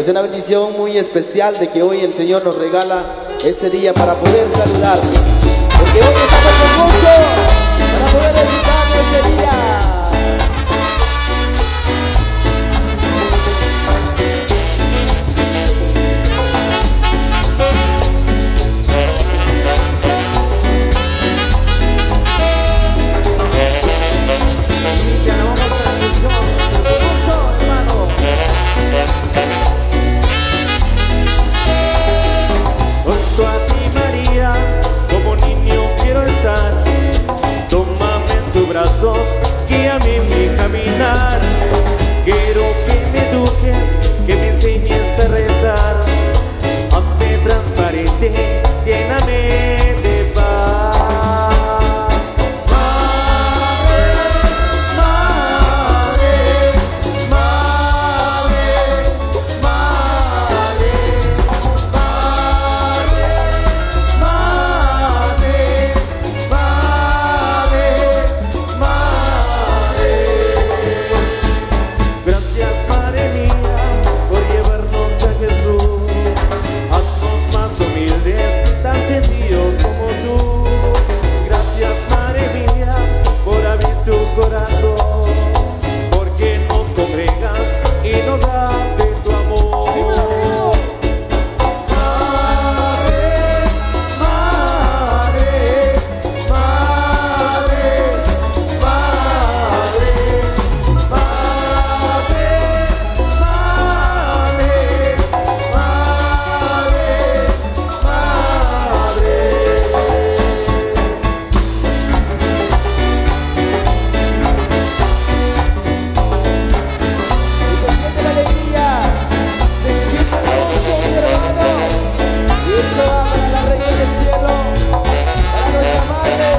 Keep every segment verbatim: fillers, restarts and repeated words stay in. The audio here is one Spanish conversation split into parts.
Es una bendición muy especial de que hoy el Señor nos regala este día para poder saludarnos. Porque hoy estamos con gozo para poder disfrutar de este día. Guíame en mi caminar. Quiero que me eduques, que me enseñes a rezar. Hazme transparente, lléname de paz. Madre, madre, madre, madre, madre, madre, madre, madre. Gracias, Madre mía, por llevarnos a Jesús. Haznos más humildes, tan sencillos como tú. Gracias, Madre mía, por abrir tu corazón, porque nos congregas y nos das de tu amor. Madre, madre, madre, madre, madre, madre, madre, Y se siente la alegría, se siente el gozo, mi hermano. Y eso va para la Reina del Cielo, para nuestra Madre.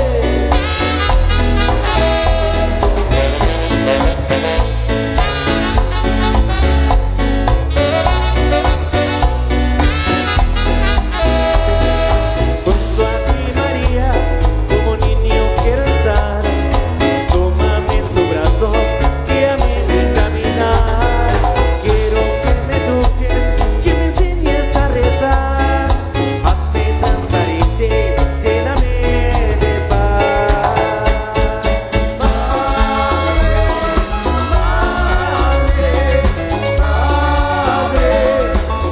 Junto a ti, María, como niño quiero estar. Tómame en tus brazos, guíame en mi caminar. Quiero que me eduques, que me enseñes a rezar. Hazme transparente, lléname de paz. Madre, madre, madre,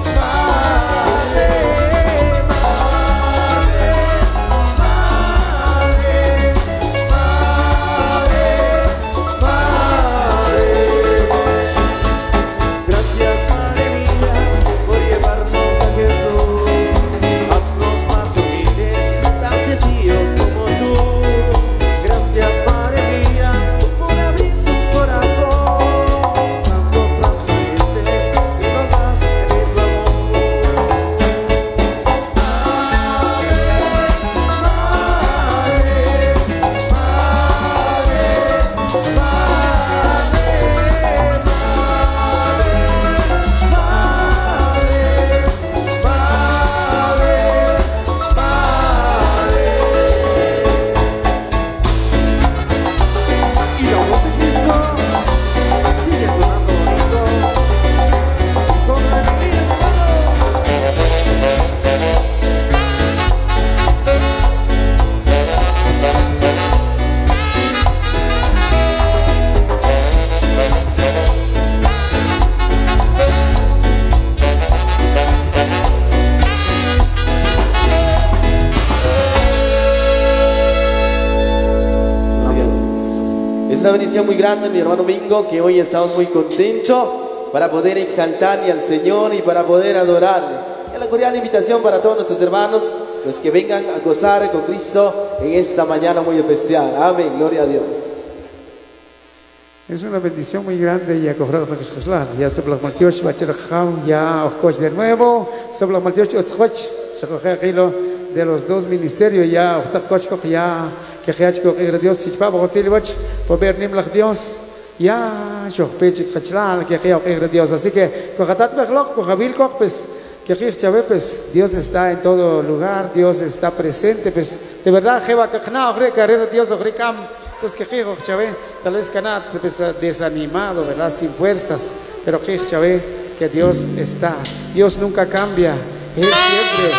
Gracias, Madre mía, por llevarnos a Jesús. Haznos más humildes, tan sencillos como tú. Gracias, Madre mía, por abrir tu corazón, tanto transparente y nos das de tu amor. Y la voz de Cristo sigue sonando bonito, con alegría, Es una bendición muy grande, mi hermano Mingo, que hoy estamos muy contentos para poder exaltarle al Señor y para poder adorarle. Es la cordial invitación para todos nuestros hermanos, los que vengan a gozar con Cristo en esta mañana muy especial. Amén, gloria a Dios. Es una bendición muy grande y acofrado a Jesús. Ya se los maltiosh, bachirajam, ya ojcoch de nuevo, se los maltiosh, otzcoch, se coge aquello de los dos ministerios, ya ojtacoch, ya que heachco, que Dios, si papa, otzilibach, por ver nimlach Dios, ya, shochpech, hachlal, que heao, que Dios. Así que, cojatat bejloc, cojabil, pues, que pues Dios está en todo lugar, Dios está presente, pues de verdad, Jeva, Kachna, Carrera, Dios, Ojricam, pues que Jijo, Chave, tal vez Canat, pues desanimado, ¿verdad? Sin fuerzas, pero que Chave, que Dios está. Dios nunca cambia, Él siempre.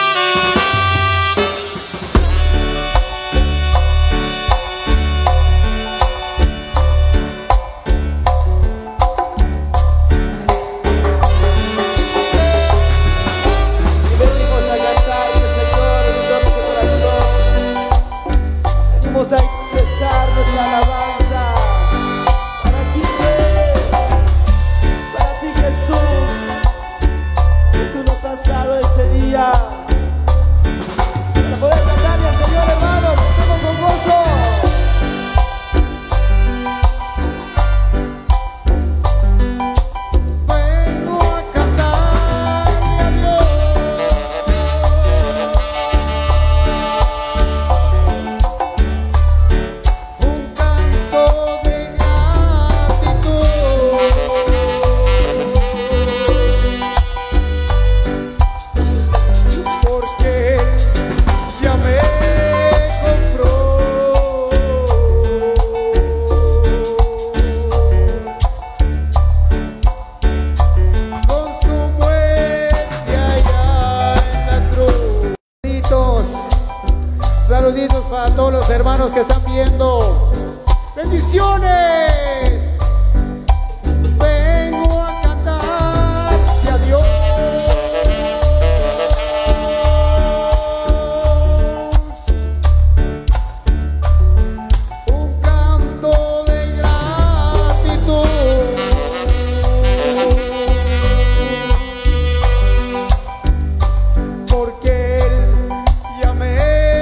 A expresar nuestra alabanza para ti, para ti, Jesús, que tú nos has dado este día para poder cantarle al Señor, hermanos, cantemos con gozo. Saluditos para todos los hermanos que están viendo. ¡Bendiciones! Vengo a cantar a Dios. Un canto de gratitud. Porque Él ya me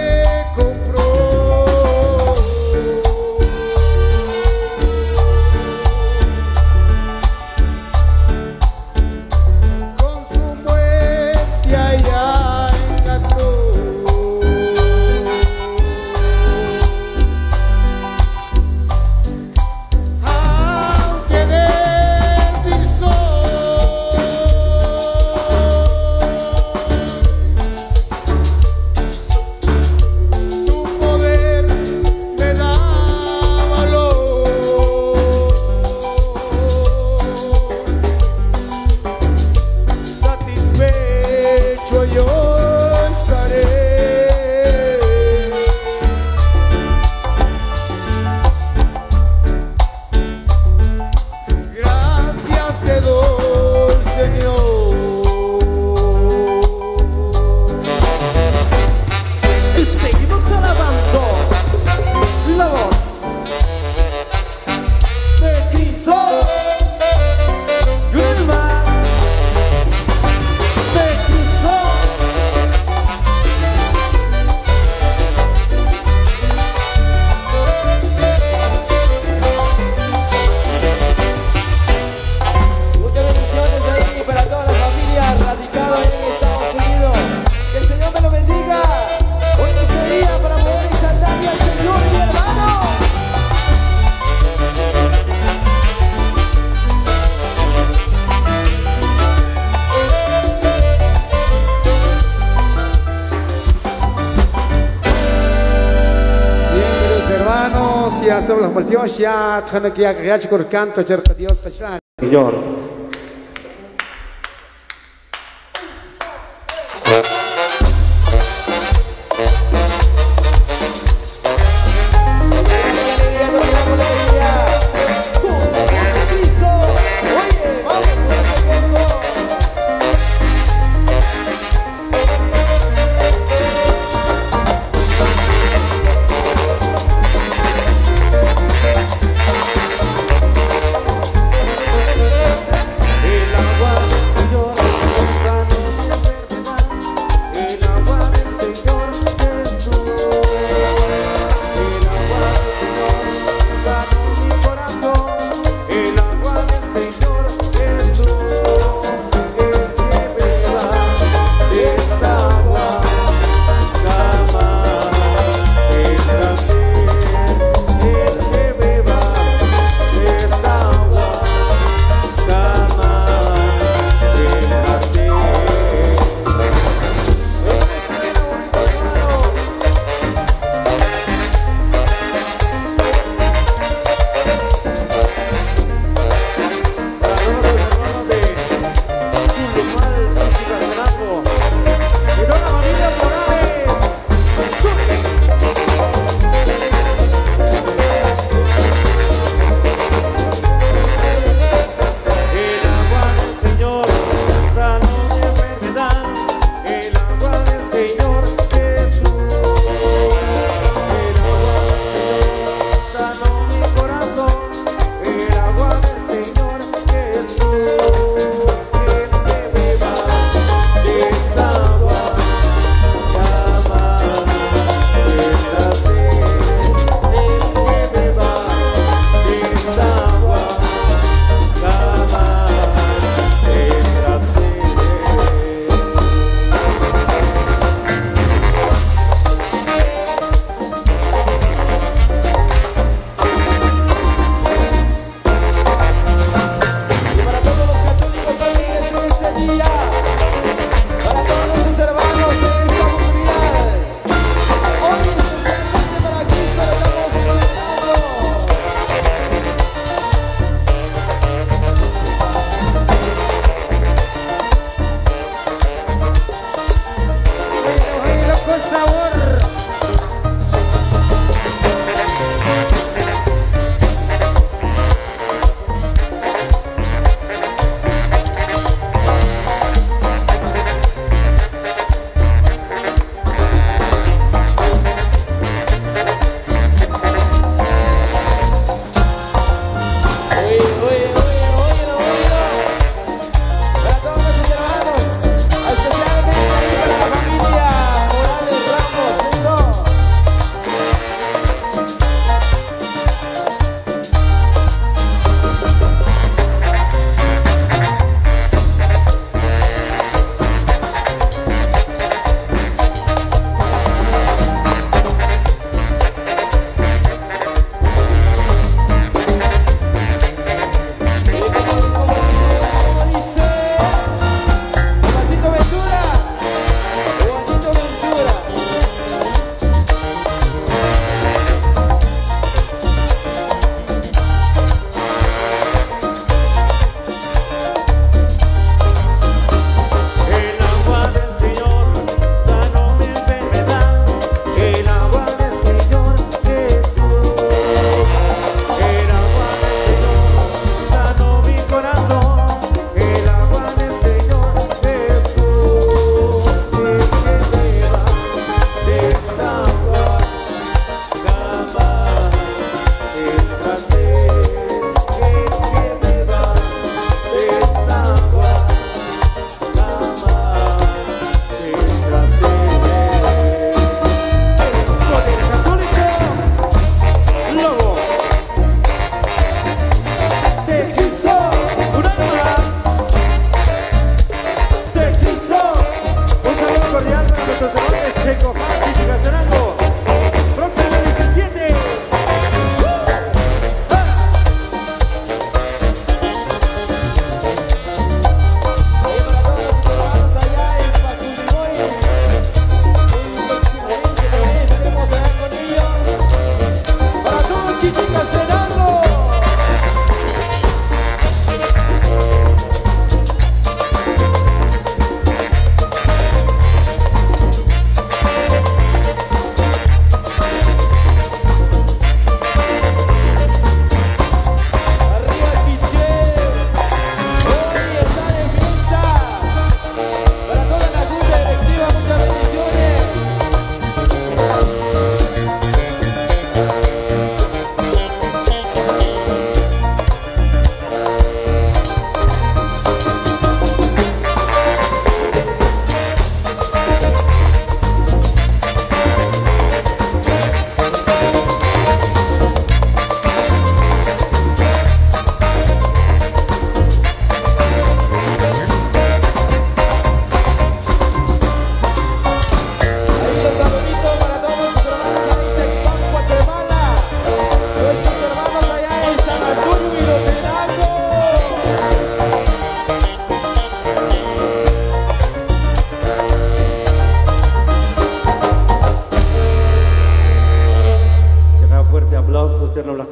Ya sobre los maldios ya tjana que ya que ya chicos canto cerca Dios Jesús Señor. Hey!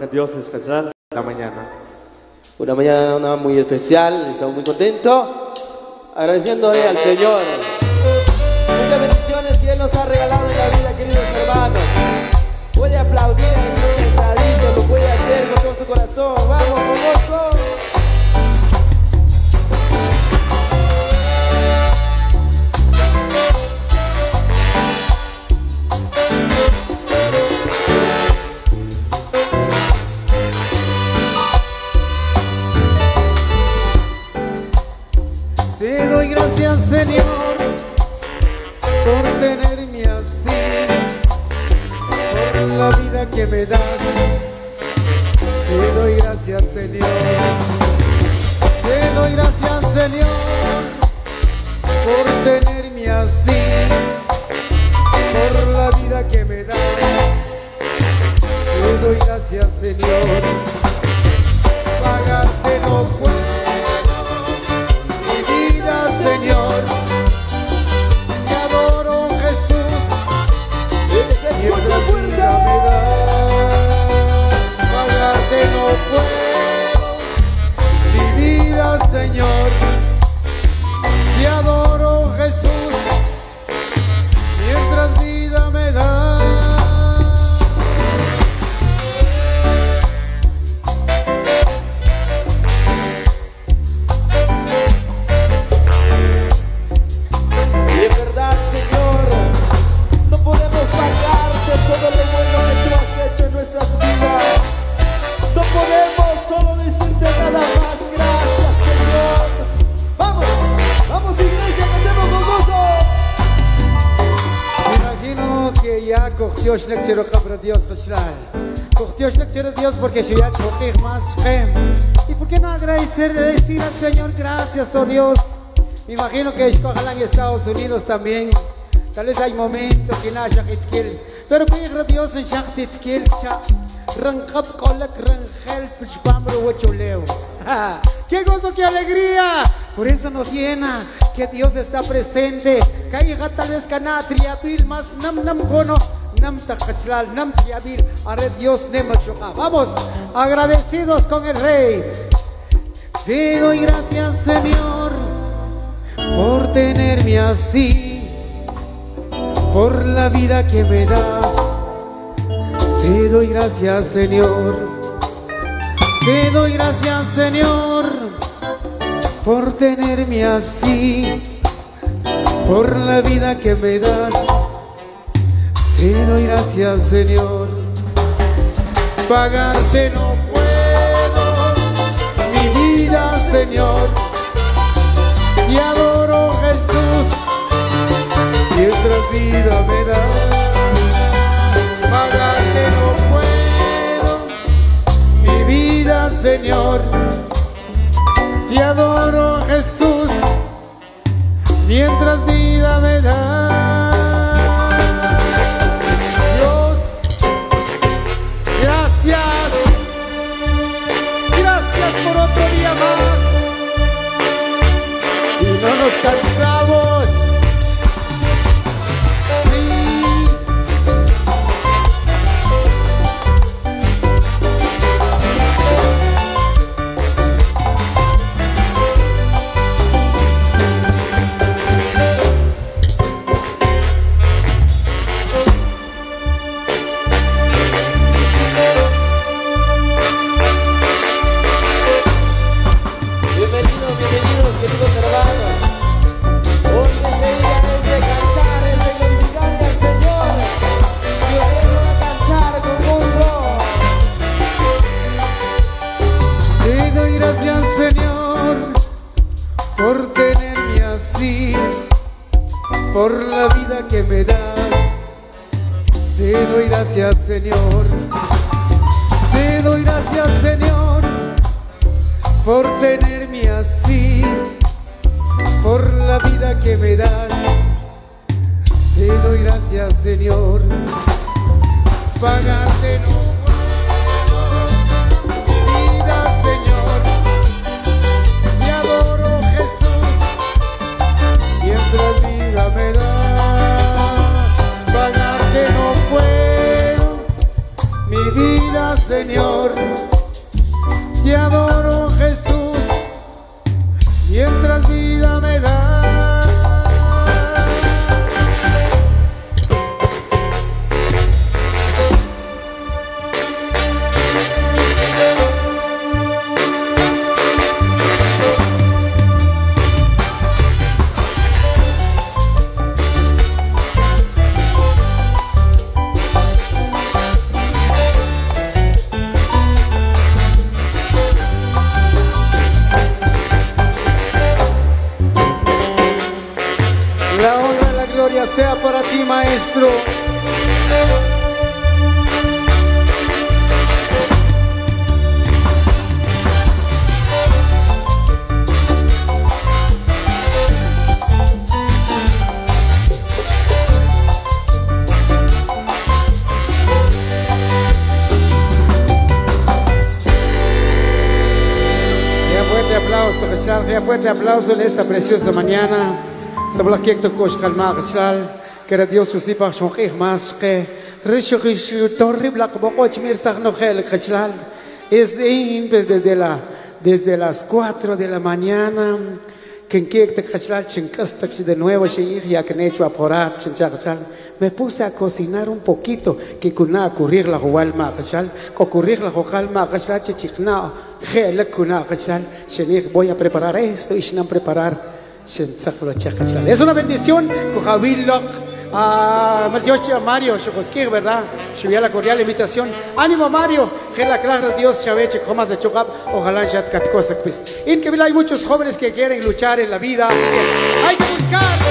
Dios en especial. La mañana. Una mañana muy especial, estamos muy contentos, agradeciéndole al Señor muchas bendiciones que Él nos ha regalado en la vida, queridos hermanos. Puede aplaudir ahí sentadito, lo puede hacer con todo su corazón. Vamos, con gozo. Te doy gracias, Señor, por tenerme así, por la vida que me das. Te doy gracias, Señor. Te doy gracias, Señor, por tenerme así, por la vida que me das. Te doy gracias, Señor. Pagarte no puedo, Señor, te adoro, Jesús, mientras vida me das, pagarte no puedo, mi vida, Señor, te adoro, Jesús, mientras vida me das. Todo lo bueno que tú has hecho en nuestras vidas, no podemos solo decirte nada más. Gracias, Señor. Vamos, vamos, iglesia, cantemos con gozo. Me imagino que ya cogió Shnek Chero Cabra Dios Hashral, cogió Shnek Chero Dios porque si ya choqué más Shem. ¿Y por qué no agradecer, decir al Señor gracias, oh Dios? Me imagino que ojalá en Estados Unidos también, tal vez hay momentos que no haya que pero que Dios en Shaktit Kilcha, Rankap Kolak Rangel Pishpamro Huecholeo. ¡Qué gozo, qué alegría! Por eso nos llena que Dios está presente. Caiga tal vez cana triabil más nam nam cono, nam tachal, nam triabil, haré Dios nemachoka. Vamos, agradecidos con el Rey. Te doy gracias, Señor, por tenerme así, por la vida que me das. Te doy gracias, Señor. Te doy gracias, Señor, por tenerme así, por la vida que me das. Te doy gracias, Señor. Pagarte no puedo, mi vida, Señor. Te adoro, Jesús, mientras vida me da. Pagarte no puedo, mi vida, Señor. Te adoro, Jesús, mientras vida me da. Dios, gracias, gracias por otro día más. Y no nos cansamos. Por la vida que me das, te doy gracias, Señor. Te doy gracias, Señor, por tenerme así, por la vida que me das. Te doy gracias, Señor. Pagarte no puedo, mi vida, Señor. Te adoro, Jesús, mientras vida me da. Pagarte no puedo, mi vida, Señor. gloria sea para ti, Maestro. Ya fuerte aplauso en esta preciosa mañana. Que era Dios sus tipas son más que es desde la desde las cuatro de la mañana que de nuevo me puse a cocinar un poquito que kuna ocurrir la jual ma ocurrir la jual ma voy a preparar esto y sin preparar es una bendición a Mario verdad la cordial invitación. Ánimo Mario, que la clara Dios chaveche comas de chocap, ojalá ya cat cosa pues. En que hay muchos jóvenes que quieren luchar en la vida, hay que buscar.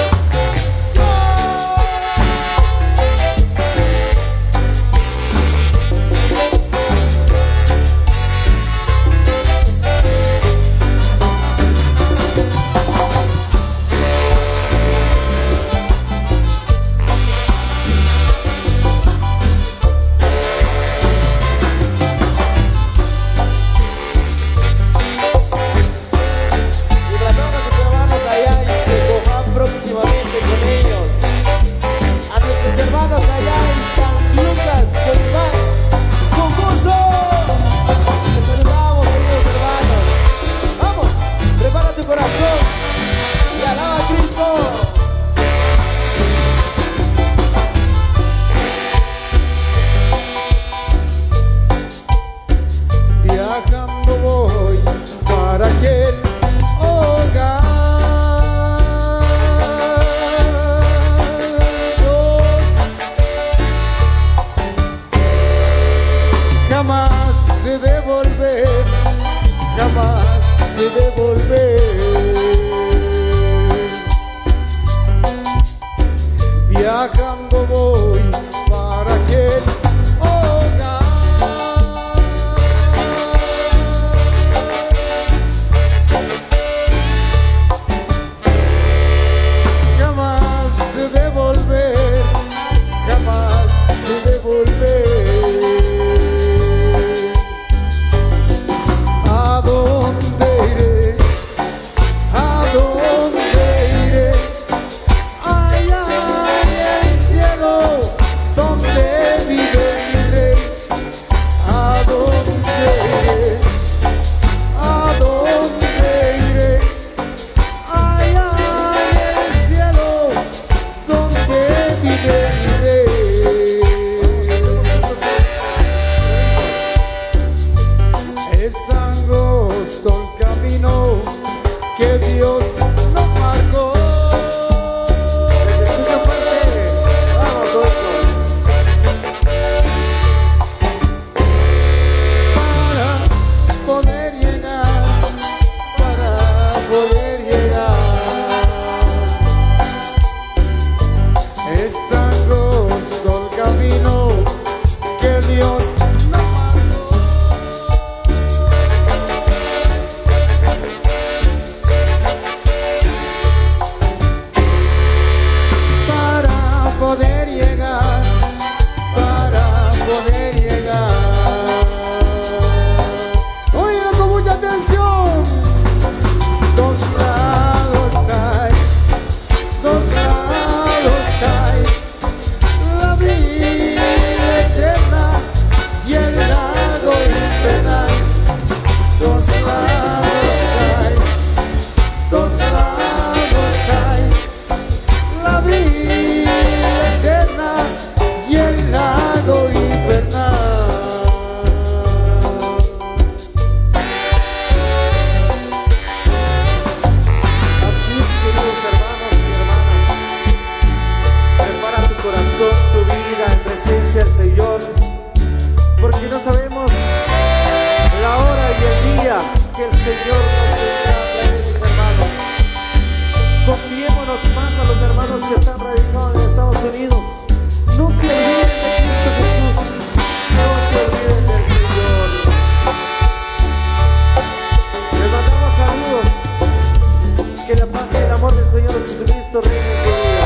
Confiémonos más a los hermanos que están radicados en Jesucristo reina en su vida.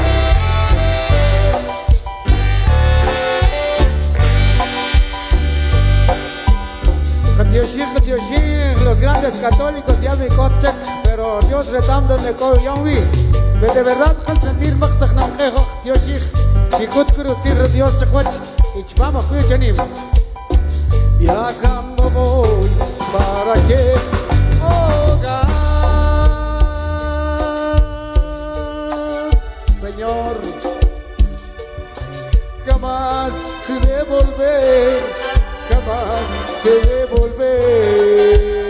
Katioshir, Katioshir, los grandes católicos ya me cochek, pero Dios retando en el coro yonwi. De verdad, con sentir machtak nam kejo, Katioshir, y kutkuru tir Dios chekwach, y chvamos kuchanim. Viajando voy para que hogar, Señor, jamás se debe volver, jamás se debe volver.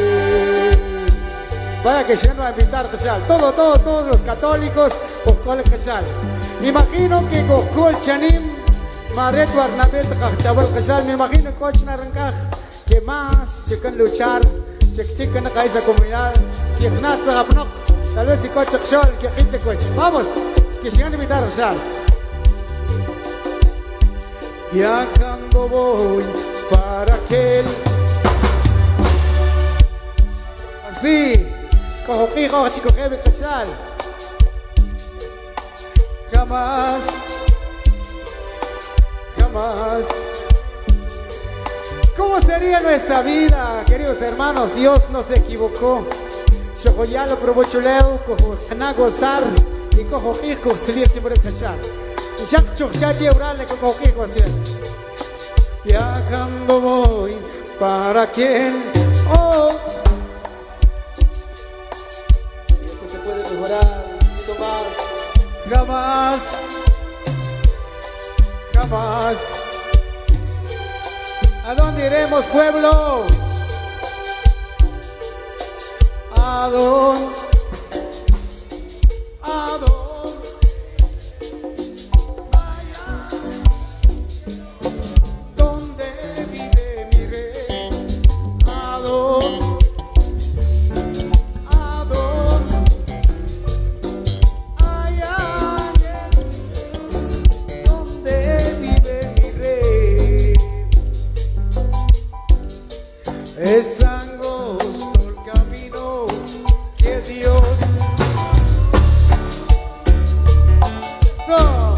Vaya que se va a invitar Casal, todo, todo, todos los católicos, Coscol Casal. Me imagino que Coscol Chanim, Maret Barnabel Chabal Casal, me imagino que Naranjaj, que más se can luchar, se chica en esa comunidad, que Gnatza Apnok, tal vez si coche Xol, que gente coche. Vamos, que se van a invitar Casal. Viajando voy para aquel, así, cojo quijo, chico jefe Casal. Jamás, jamás. ¿Cómo sería nuestra vida, queridos hermanos? Dios nos equivocó. Yo ya lo probó chuleo, cojo a gozar y cojo quijo, se le siempre Casal. Ya ya llevarle cojo quijo así. Viajando voy para quien, oh. Y esto se puede mejorar un poquito más. Jamás, jamás. ¿A dónde iremos, pueblo? ¿A dónde? ¿A dónde? Allá, donde vive mi rey. ¿A dónde? ¿A dónde? Es angosto el camino que Dios so,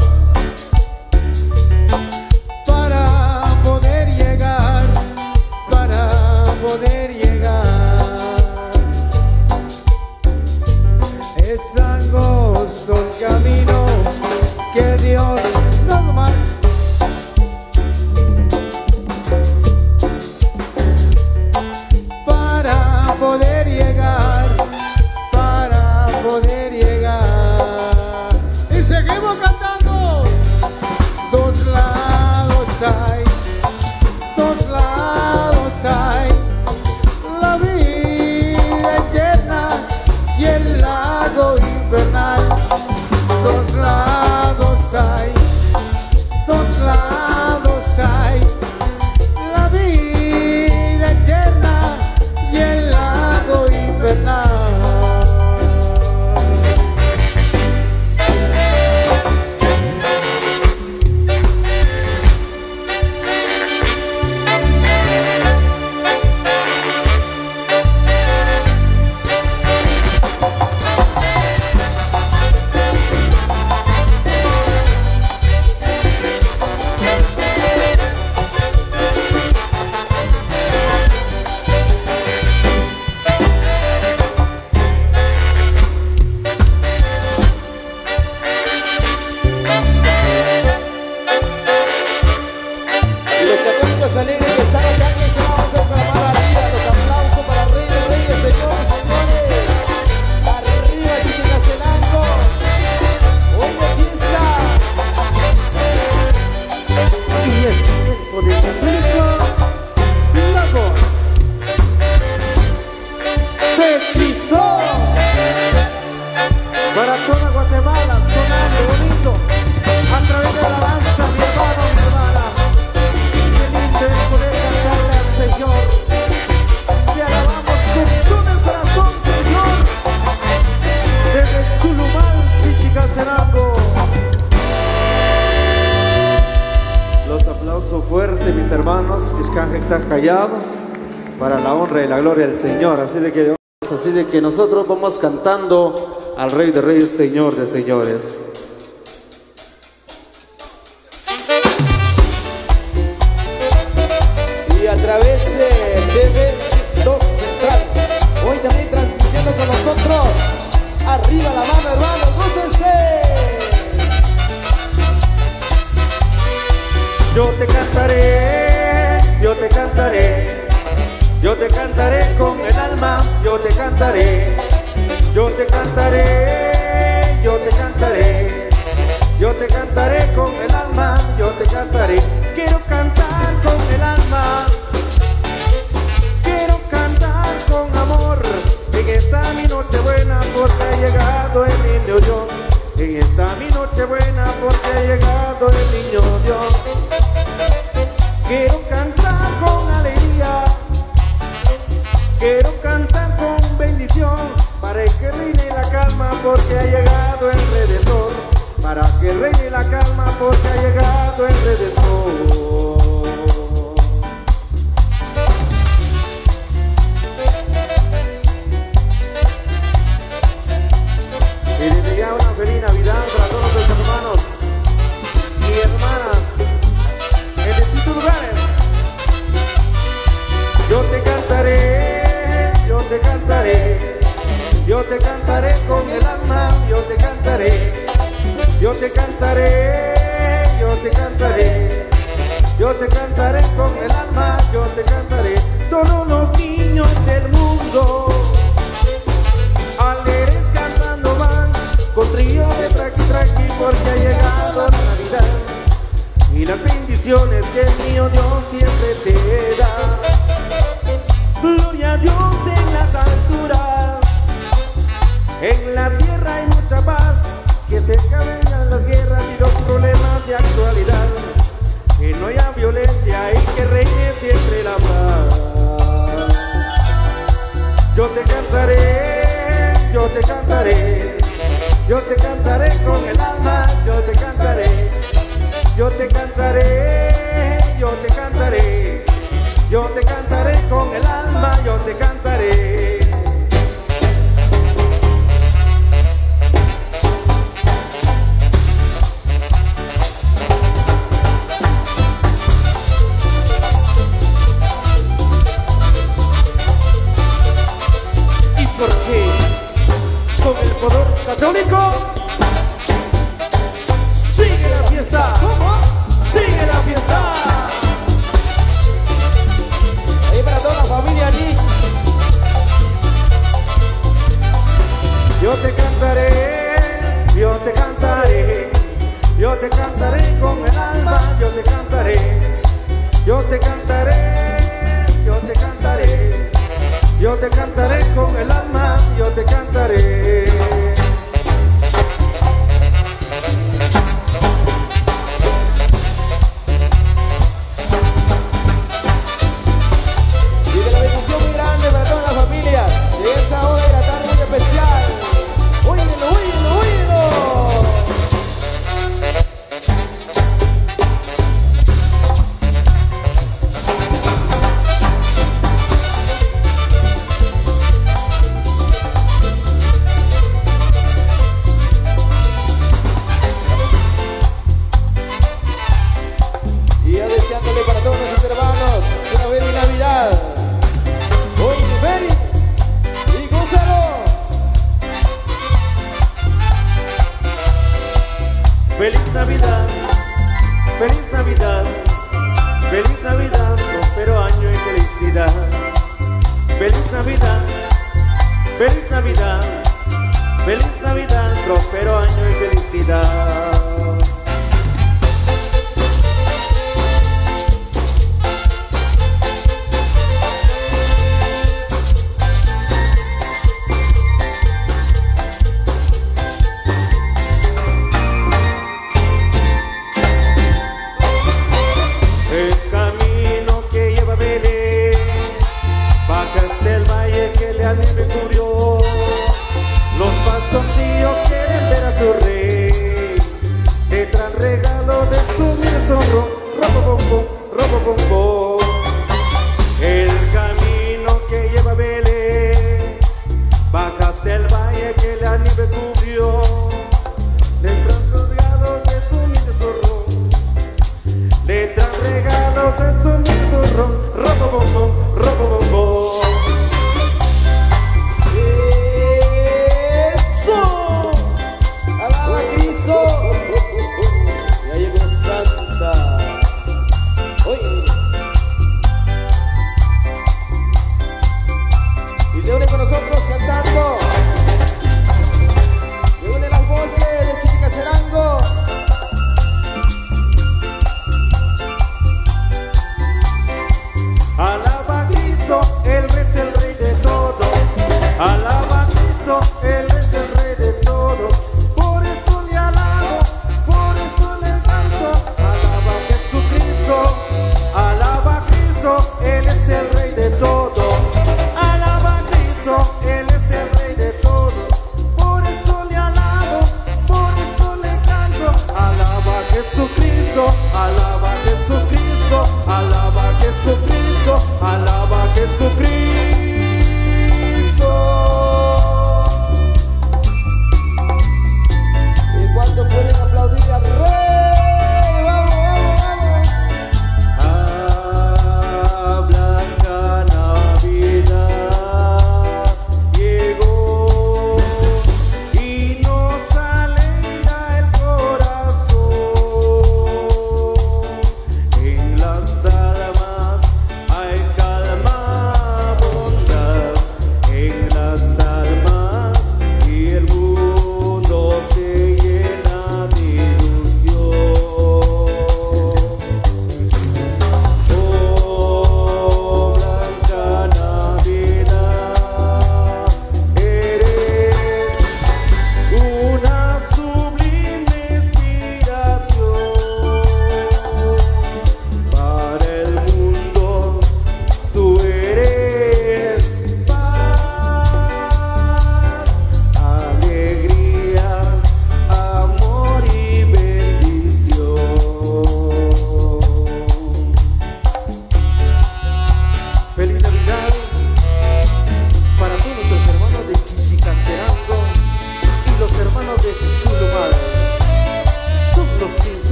para poder llegar, para poder llegar. Es angosto el camino que Dios nos manda. Poder llegar, para poder llegar. Y seguimos cantando. Dos lados hay, dos lados hay, la vida eterna y el lago infernal. Dos lados hay, dos lados hay, la vida eterna y el lago infernal. Callados para la honra y la gloria del Señor. Así de que, así de que nosotros vamos cantando al Rey de Reyes, Señor de Señores. Y a través de T V dos Central, hoy también transmitiendo con nosotros. Arriba la mano, hermanos, gócense. Yo te cantaré, yo te cantaré, yo te cantaré con el alma, yo te cantaré, yo te cantaré, yo te cantaré, yo te cantaré con el alma, yo te cantaré. Quiero cantar con el alma, quiero cantar con amor, en esta mi noche buena porque ha llegado el niño Dios, en esta mi noche buena porque ha llegado el niño Dios. Quiero cantar con alegría, quiero cantar con bendición, para que reine la calma porque ha llegado el Redentor, para que reine la calma porque ha llegado el Redentor. Y desde ya una feliz Navidad para todos nuestros hermanos y hermanas en distintos lugares. Yo te cantaré, yo te cantaré, yo te cantaré con el alma, yo te cantaré, yo te cantaré, yo te cantaré, yo te cantaré con el alma, yo te cantaré. Todos los niños del mundo alegres cantando van, con trío de traqui traqui porque ha llegado la Navidad y las bendiciones que el mío Dios siempre te da. Gloria a Dios en las alturas, en la tierra hay mucha paz, que se acaben las guerras y los problemas de actualidad, que no haya violencia y que reine siempre la paz. Yo te cantaré, yo te cantaré, yo te cantaré con el alma, yo te cantaré, yo te cantaré, yo te cantaré, yo te cantaré con el alma, yo te cantaré. ¿Y por qué? Con el poder católico sigue la fiesta. ¿Cómo? Sigue la fiesta. Ahí para toda la familia Nick. Yo te cantaré, yo te cantaré, yo te cantaré con el alma, yo te cantaré, yo te cantaré, yo te cantaré, yo te cantaré con el alma, yo te cantaré. Feliz Navidad, feliz Navidad, feliz Navidad, próspero año y felicidad. Feliz Navidad, feliz Navidad, feliz Navidad, próspero año y felicidad.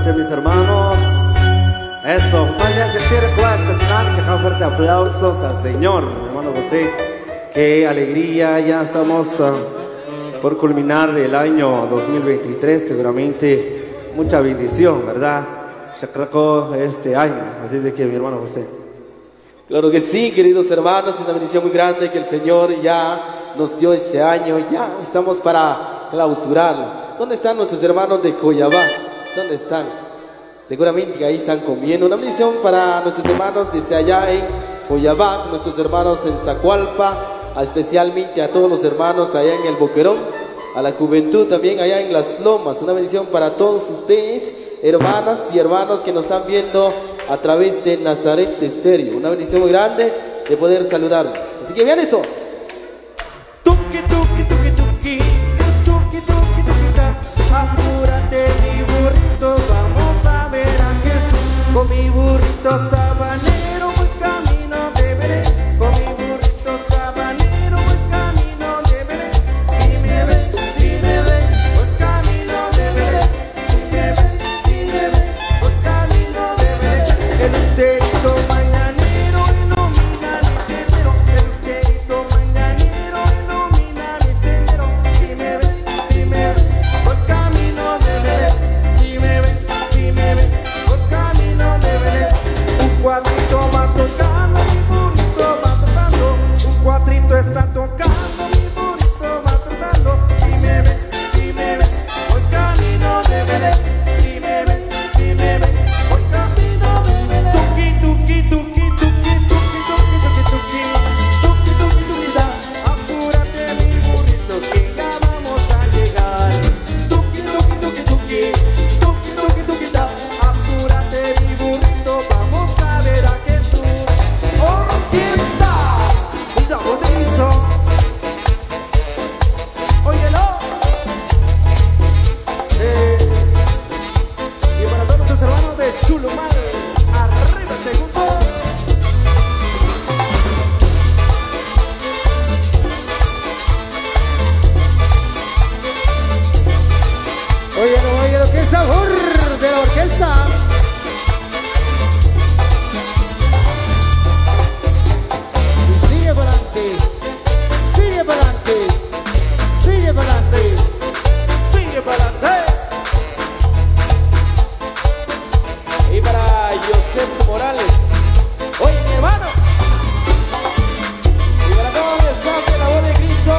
apúrate mis hermanos. Eso, vaya, se quiere que acá fuerte aplausos al Señor, hermano José. Qué alegría, ya estamos uh, por culminar el año dos mil veintitrés, seguramente mucha bendición, ¿verdad? Se creo este año, así de que mi hermano José. Claro que sí, queridos hermanos, es una bendición muy grande que el Señor ya nos dio este año, ya estamos para clausurarlo. ¿Dónde están nuestros hermanos de Coyabá? ¿Dónde están? Seguramente ahí están comiendo. Una bendición para nuestros hermanos desde allá en Coyabá, nuestros hermanos en Zacualpa, especialmente a todos los hermanos allá en el Boquerón, a la juventud también allá en Las Lomas. Una bendición para todos ustedes, hermanas y hermanos que nos están viendo a través de Nazaret Estéreo. Una bendición muy grande de poder saludarlos. Así que vean esto. Tuki, tuki, tuki, tuki, tuki, tuki, tuki, ta. Apúrate mi burrito, vamos a ver a Jesús. Con mi burrito sabanero voy camino de Belén. Con mi burrito sabanero voy camino de Belén. Si me ven, si me ven, voy camino de Belén. Si me ven, si me ven, voy camino de Belén. El lucerito mañanero ilumina mi sendero. El lucerito mañanero ilumina mi sendero. Si me ven, si me ven, voy camino de Belén. Si me ven, si me ven, voy camino de Belén. Un cuatrito va tocando, mi burrito va tocando. Un cuatrito está tocando, mi burrito va tocando. Si me ven, si me ven, voy camino de Belén. Si me ven, si me ven, voy camino de Belén. Tuki, tuki, tuki, tuki, tuki, tuki, tuki, tuki, tuki, tuki, tuki, da. Apúrate mi burrito que ya vamos a llegar. Tuki, tuki, tuki, tuki, tuki, tuki, tuki, da. Apúrate mi burrito, vamos a ver a Jesús. Orquesta, mira dónde hizo. Óyelo. Eh, y para todos nuestros hermanos de Chulumal, arriba segundo. Óyelo, óyelo, qué sabor de la orquesta. Y sigue para adelante, sigue para adelante, sigue para adelante. Sigue para adelante. Y para José Morales, oye mi hermano. Y para todos los santos de la voz de Cristo.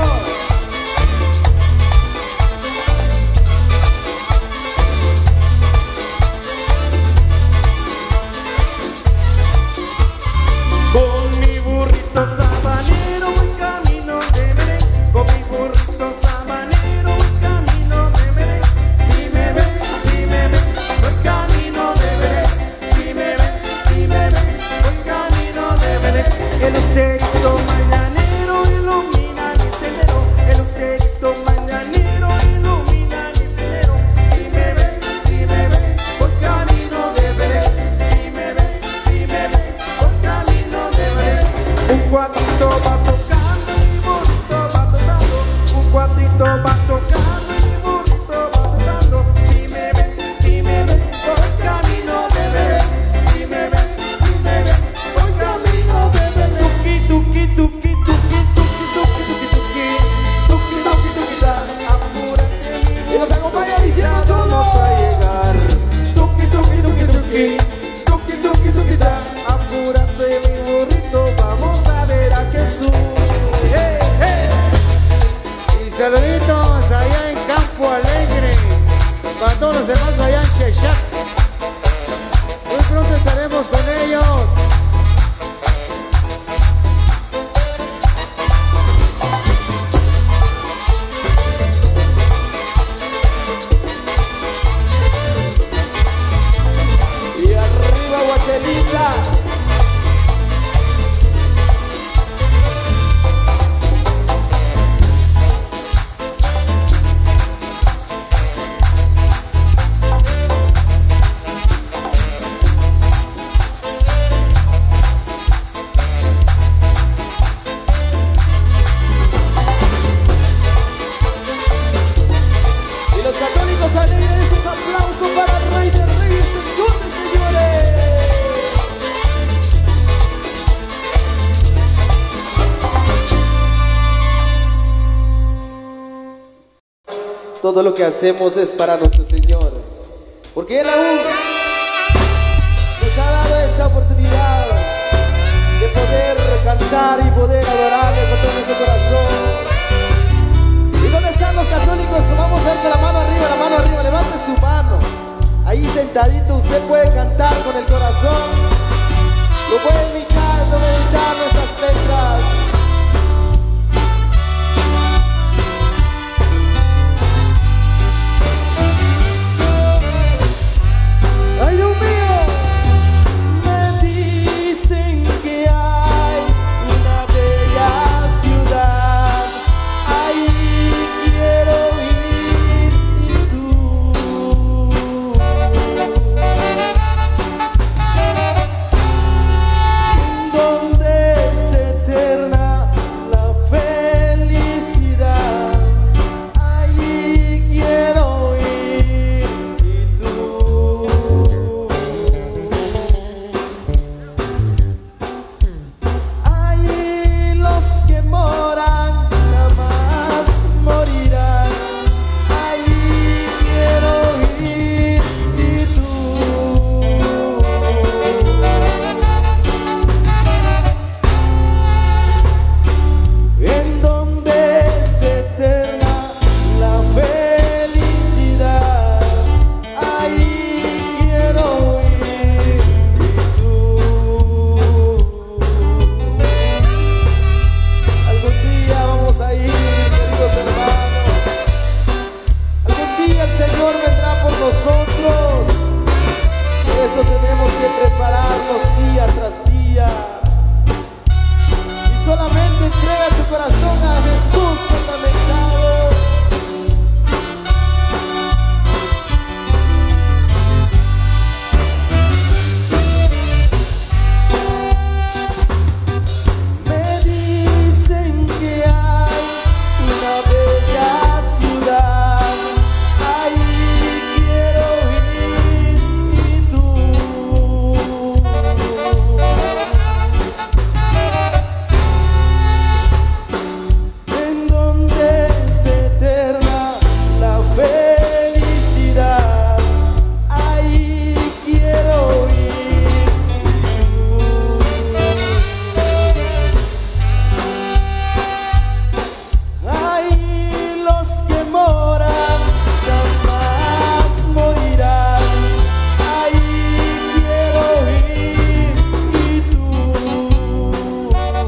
Con mi burrito sabanero voy camino de Belén. Con mi burrito sabanero voy camino de Belén. Si me ven, si me ven, voy camino de Belén. Si me ven, si me ven, voy camino de Belén. El lucerito mañanero ilumina mi sendero. El lucerito mañanero ilumina mi sendero. Si me ven, si me ven, voy camino de Belén. Si me ven, si me ven, voy camino de Belén. Un cuatrito va tocando, mi burrito va tocando. Un cuatrito va tocando, mi burrito va tocando. Si me ven, si me ven, voy camino de Belén. Si me ven, si me ven, voy camino de Belén. Tuki, tuki, tuki, tuki, tuki, tuki, tuki, tuki, tuki, tuki, tuki, da. Apúrate mi Y nos acompaña diciendo ya todo. vamos a llegar. Tuki, tuki, tuki, tuki, tuki, tuki, tuki, da. Apúrate mi burrito, vamos a ver a Jesús. Hey, hey. Y saluditos allá en Campo Alegre, para todos los demás allá en Sheshak. Muy pronto estaremos con ellos. Y arriba Guatelita. Y los católicos alegres, un aplauso para el Rey de Reyes. todo lo que hacemos es para nuestro Señor, porque Él aún nos ha dado esa oportunidad de poder cantar y poder adorarle con todo nuestro corazón. ¿Y dónde están los católicos? Vamos a ver con la mano arriba, la mano arriba, levante su mano. Ahí sentadito usted puede cantar con el corazón, lo puede meditar, no meditar nuestras letras. ¡Ay, Dios mío! Me dicen que hay una bella ciudad, ahí quiero ir, y tú, donde es eterna la felicidad, ahí quiero ir, y tú. Ahí los que moran jamás morirán, ahí quiero ir, y tú. En donde es eterna la felicidad, ahí quiero ir, y tú. Algún día vamos a ir, queridos hermanos. Algún día el Señor vendrá por nosotros. Por eso tenemos que prepararnos día tras día. Y solamente entrega tu corazón a Jesús sacramentado. Me dicen que hay una bella ciudad, ahí quiero ir, y tú. En donde es eterna la felicidad, ahí quiero ir, y tú. Ahí los que moran jamás morirán, ahí quiero ir, y tú.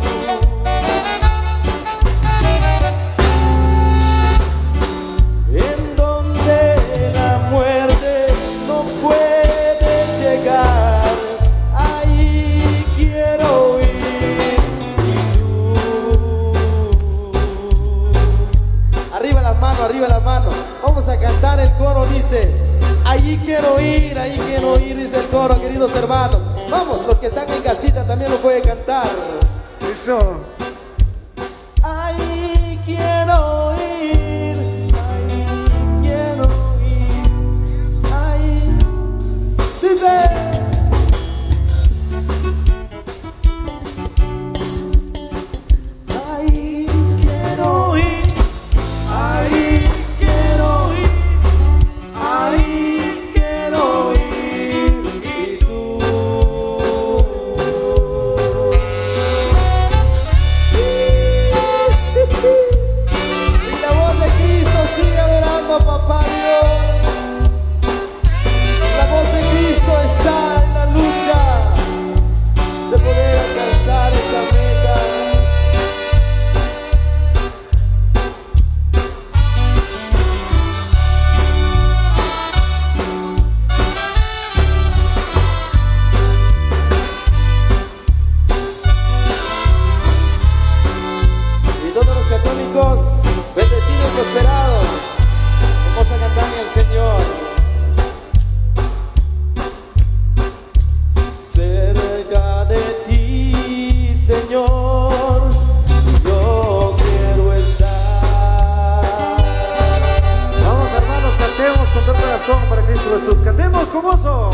En donde la muerte no puede llegar, ahí quiero ir, y tú. Arriba las manos, arriba las manos. Vamos a cantar el coro, dice: allí quiero ir, ahí quiero ir, dice el coro, queridos hermanos. Vamos, los que están en casita también lo pueden cantar. Eso. Ahí quiero ir, ahí quiero ir, ahí. Dice: ahí quiero ir, ahí quiero ir, ahí quiero ir, y tú. Y la voz de Cristo sigue adorando a Papá Dios. La voz de Cristo está en la lucha de poder alcanzar esa meta. Y todos los católicos bendecidos, prosperados, vamos a cantarle al Señor. Cerca de ti, Señor, yo quiero estar. Vamos, hermanos, cantemos con todo el corazón para Cristo Jesús. Cantemos con gozo.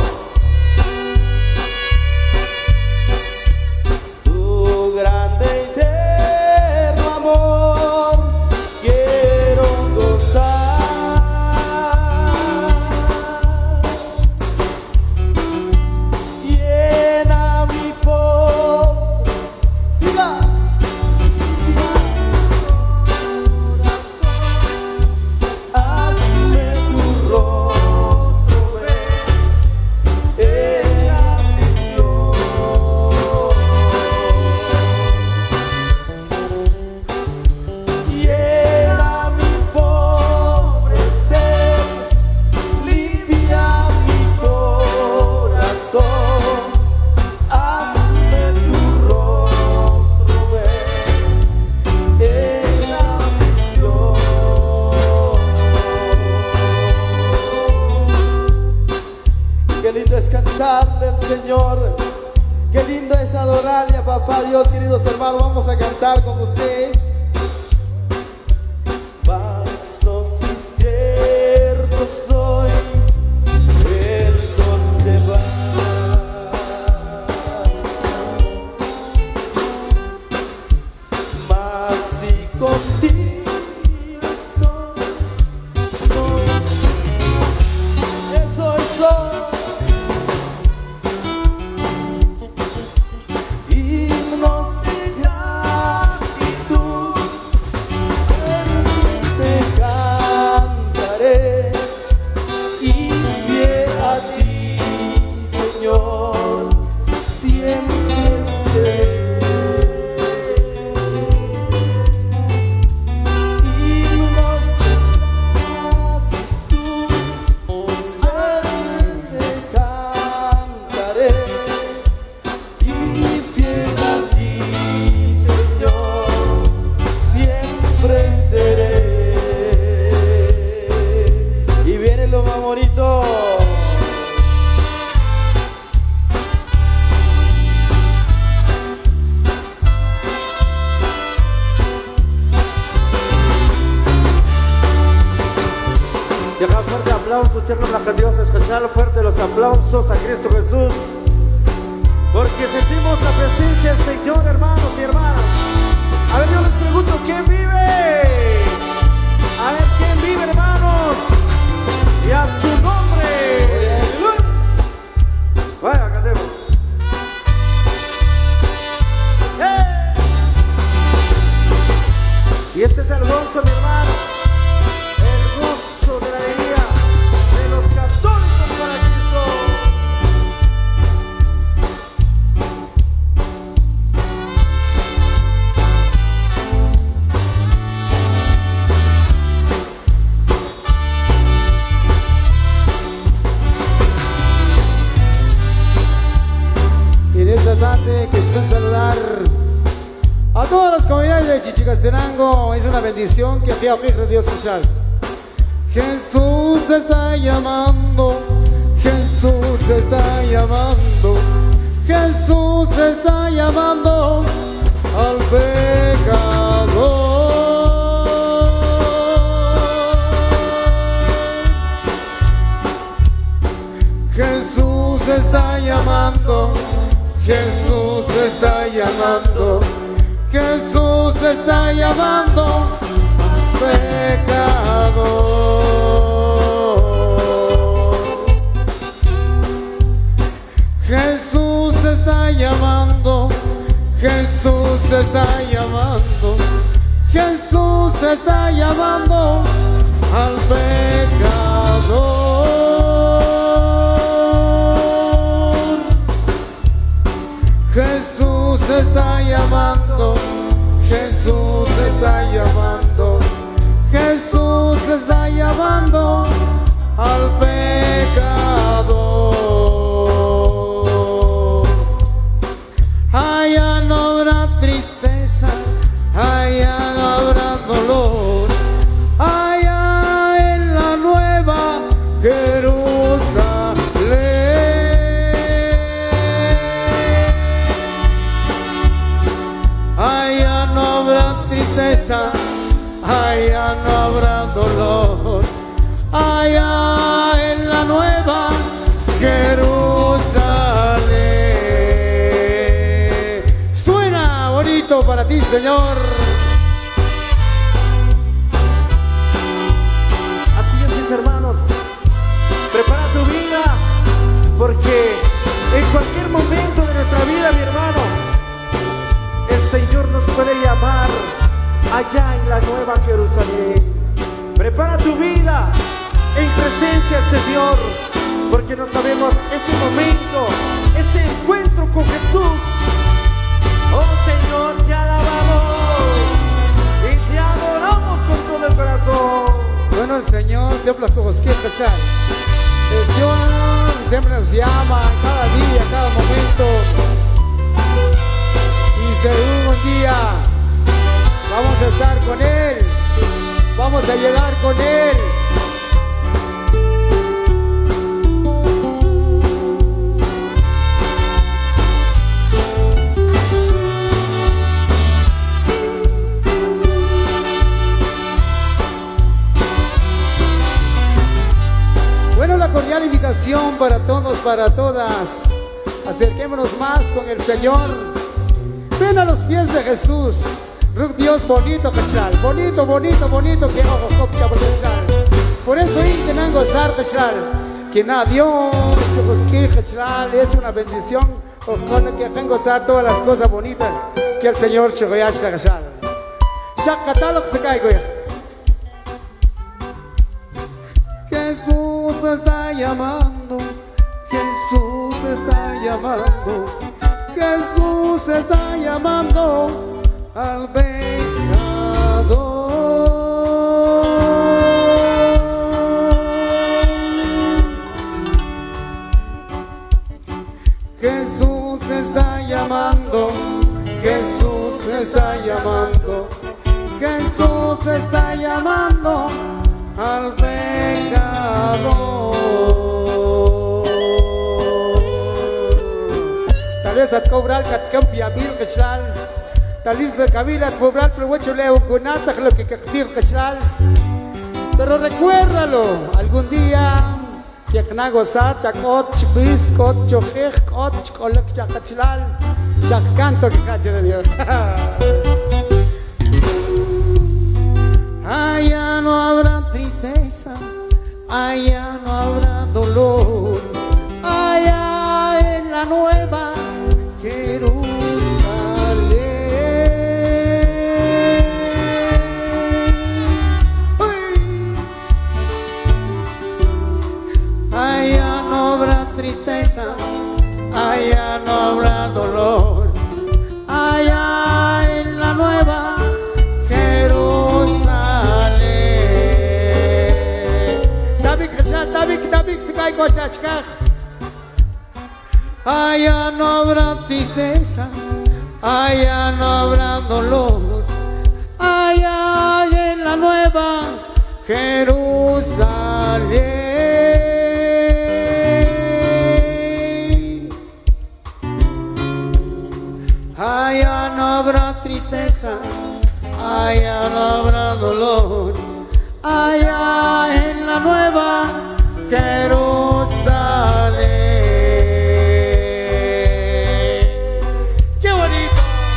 Tu grande y eterno amor quiero gozar. Qué lindo es adorarle a Papá Dios, queridos hermanos. Vamos a cantar con ustedes. Pasos inciertos soy, el sol se va. Mas si contigo estoy, eso es soy. Himnos de gratitud, te cantaré y fiel a ti, Señor, siempre seré. Himnos de gratitud, te cantaré y fiel a ti, Señor, siempre seré. Y viene lo más bonito. Deja fuerte aplauso, echarle la canción, escuchar fuerte los aplausos a Cristo Jesús. Porque sentimos la presencia del Señor, hermanos y hermanas. A ver, yo les pregunto, ¿quién vive? A ver, ¿quién vive, hermanos? Y a su nombre. Vaya, cantemos. ¡Eh! Y este es el gozo, mi hermano. El gozo de la alegría de los católicos para Cristo. Y en esta tarde que quiero saludar a todas las comunidades de Chichicastenango. Es una bendición que aquí a Dios social. Jesús está llamando, Jesús está llamando, Jesús está llamando al pecador. Jesús está llamando, Jesús está llamando, Jesús está llamando al pecador. Jesús está llamando, Jesús está llamando, Jesús está llamando al pecador. Jesús está llamando, Jesús está llamando, Jesús está llamando al pecador. Allá no habrá tristeza, allá no habrá dolor, allá en la nueva Jerusalén. Allá no habrá tristeza, allá no habrá dolor, allá en la nueva Jerusalén. Suena bonito para ti, Señor. Así es, mis hermanos. Prepara tu vida, porque en cualquier momento de nuestra vida, mi hermano, el Señor nos puede llamar allá en la nueva Jerusalén. Prepara tu vida en presencia del Señor, porque no sabemos ese momento, ese encuentro con Jesús. Oh Señor, te alabamos y te adoramos con todo el corazón. Bueno, el Señor siempre nos quiere escuchar. El Señor siempre nos llama cada día, cada momento. Y según un día vamos a estar con Él, vamos a llegar con Él. bendición para todos, para todas. Acerquémonos más con el Señor. Ven a los pies de Jesús. Ruk Dios bonito, Cachal. Bonito, bonito, bonito. Que ojo, copcha, Cachal. Por eso hay que no gozar, Cachal. Que nada, Dios, Cachal, es una bendición. Ojalá que hagan gozar todas las cosas bonitas que el Señor Shegoyash Cachal. Shak catálogo se cae, güey. Jesús está llamando, Jesús está llamando, Jesús está llamando al pecador. Jesús está llamando, Jesús está llamando, Jesús está llamando al pecador. Tal vez at cobrar cat campia bil Cachal. Tal vez cabila at cobrar provecho leo con ata lo que cactir Cachal. Pero recuérdalo, algún día que na gozar chacot bis cot chojej cot colak chacachlal chac canto que cache de Dios. Allá no habrá tristeza, allá no habrá dolor, allá en la nueva Jerusalén. Allá no habrá tristeza, allá no habrá dolor, allá en la nueva allá no habrá tristeza, allá no habrá dolor, allá en la nueva Jerusalén. Allá no habrá tristeza, allá no habrá dolor, allá en la nueva Jerusalén. ¡Qué bonito!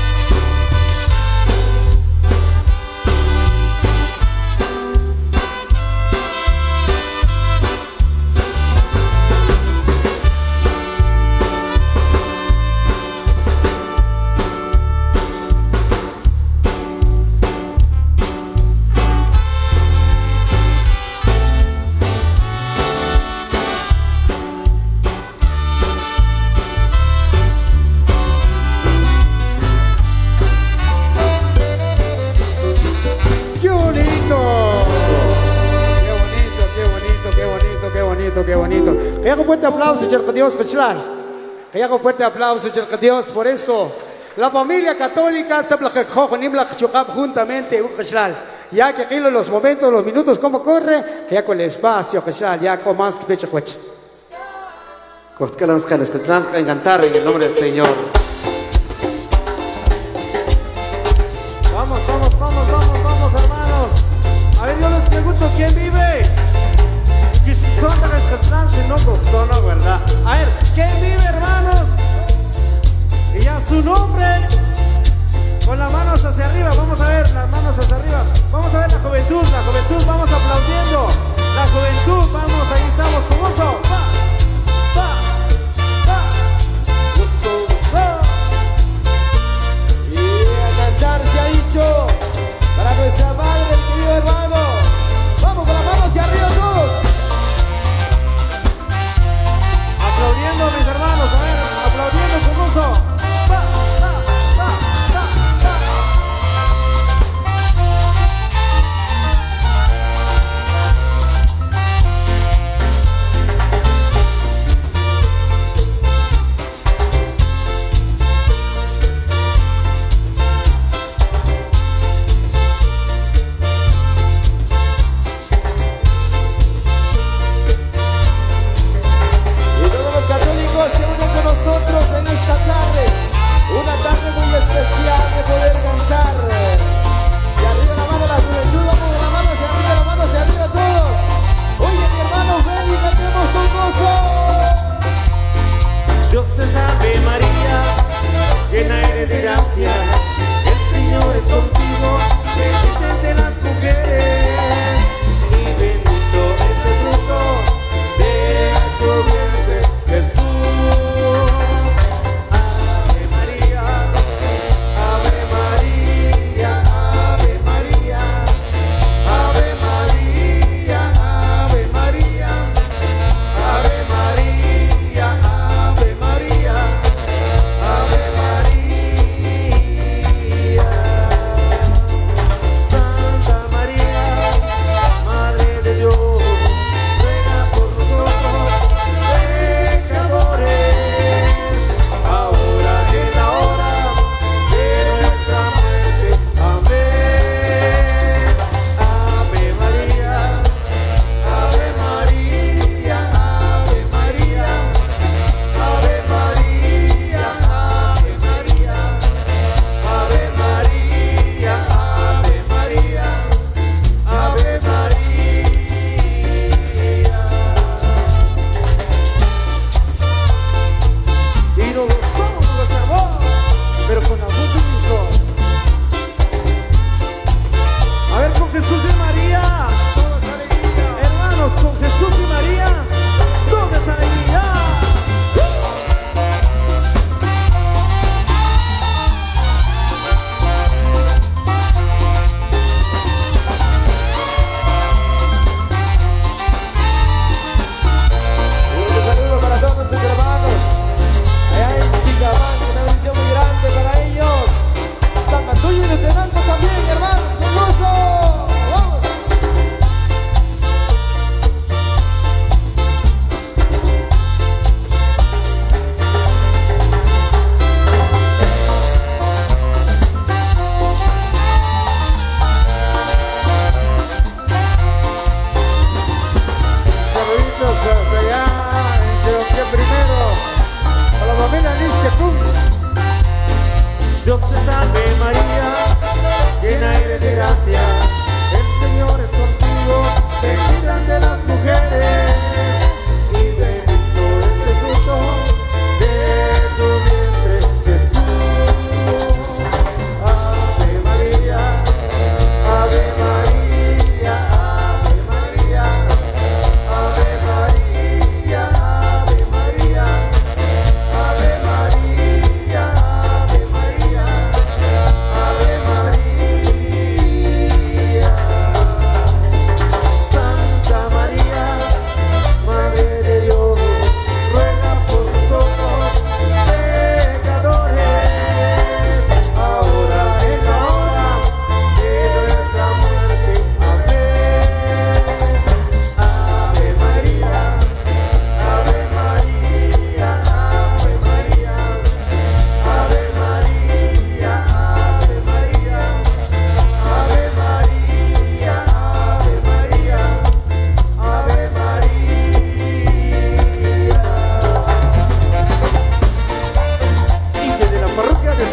Qué bonito. Que haga fuerte aplauso, Cherka Dios, Cachal. Que haga fuerte aplauso, Cherka Dios. Por eso, la familia católica se juntamente, Cachal. Ya que aquí los momentos, los minutos, cómo corre, que ya con el espacio, Cachal, ya con más que fecha, Cachal. Cortcalas, Canes, Cachal, encantar en el nombre del Señor. Vamos, vamos, vamos, vamos, vamos, hermanos. A ver, yo les pregunto, ¿quién vive? Son de las si no, son, no, ¿verdad? A ver, ¿quién vive, hermanos? Y a su nombre, con las manos hacia arriba, vamos a ver, las manos hacia arriba. Vamos a ver la juventud, la juventud, vamos aplaudiendo. La juventud, vamos, ahí estamos, con gozo. Va, va, va. Gozo, gozo. Y a cantar se ha dicho para nuestra madre, el querido hermano. Vamos con las manos hacia arriba todos. Aplaudiendo, mis hermanos, a ver, aplaudiendo con gozo. Va, va, va, va, va.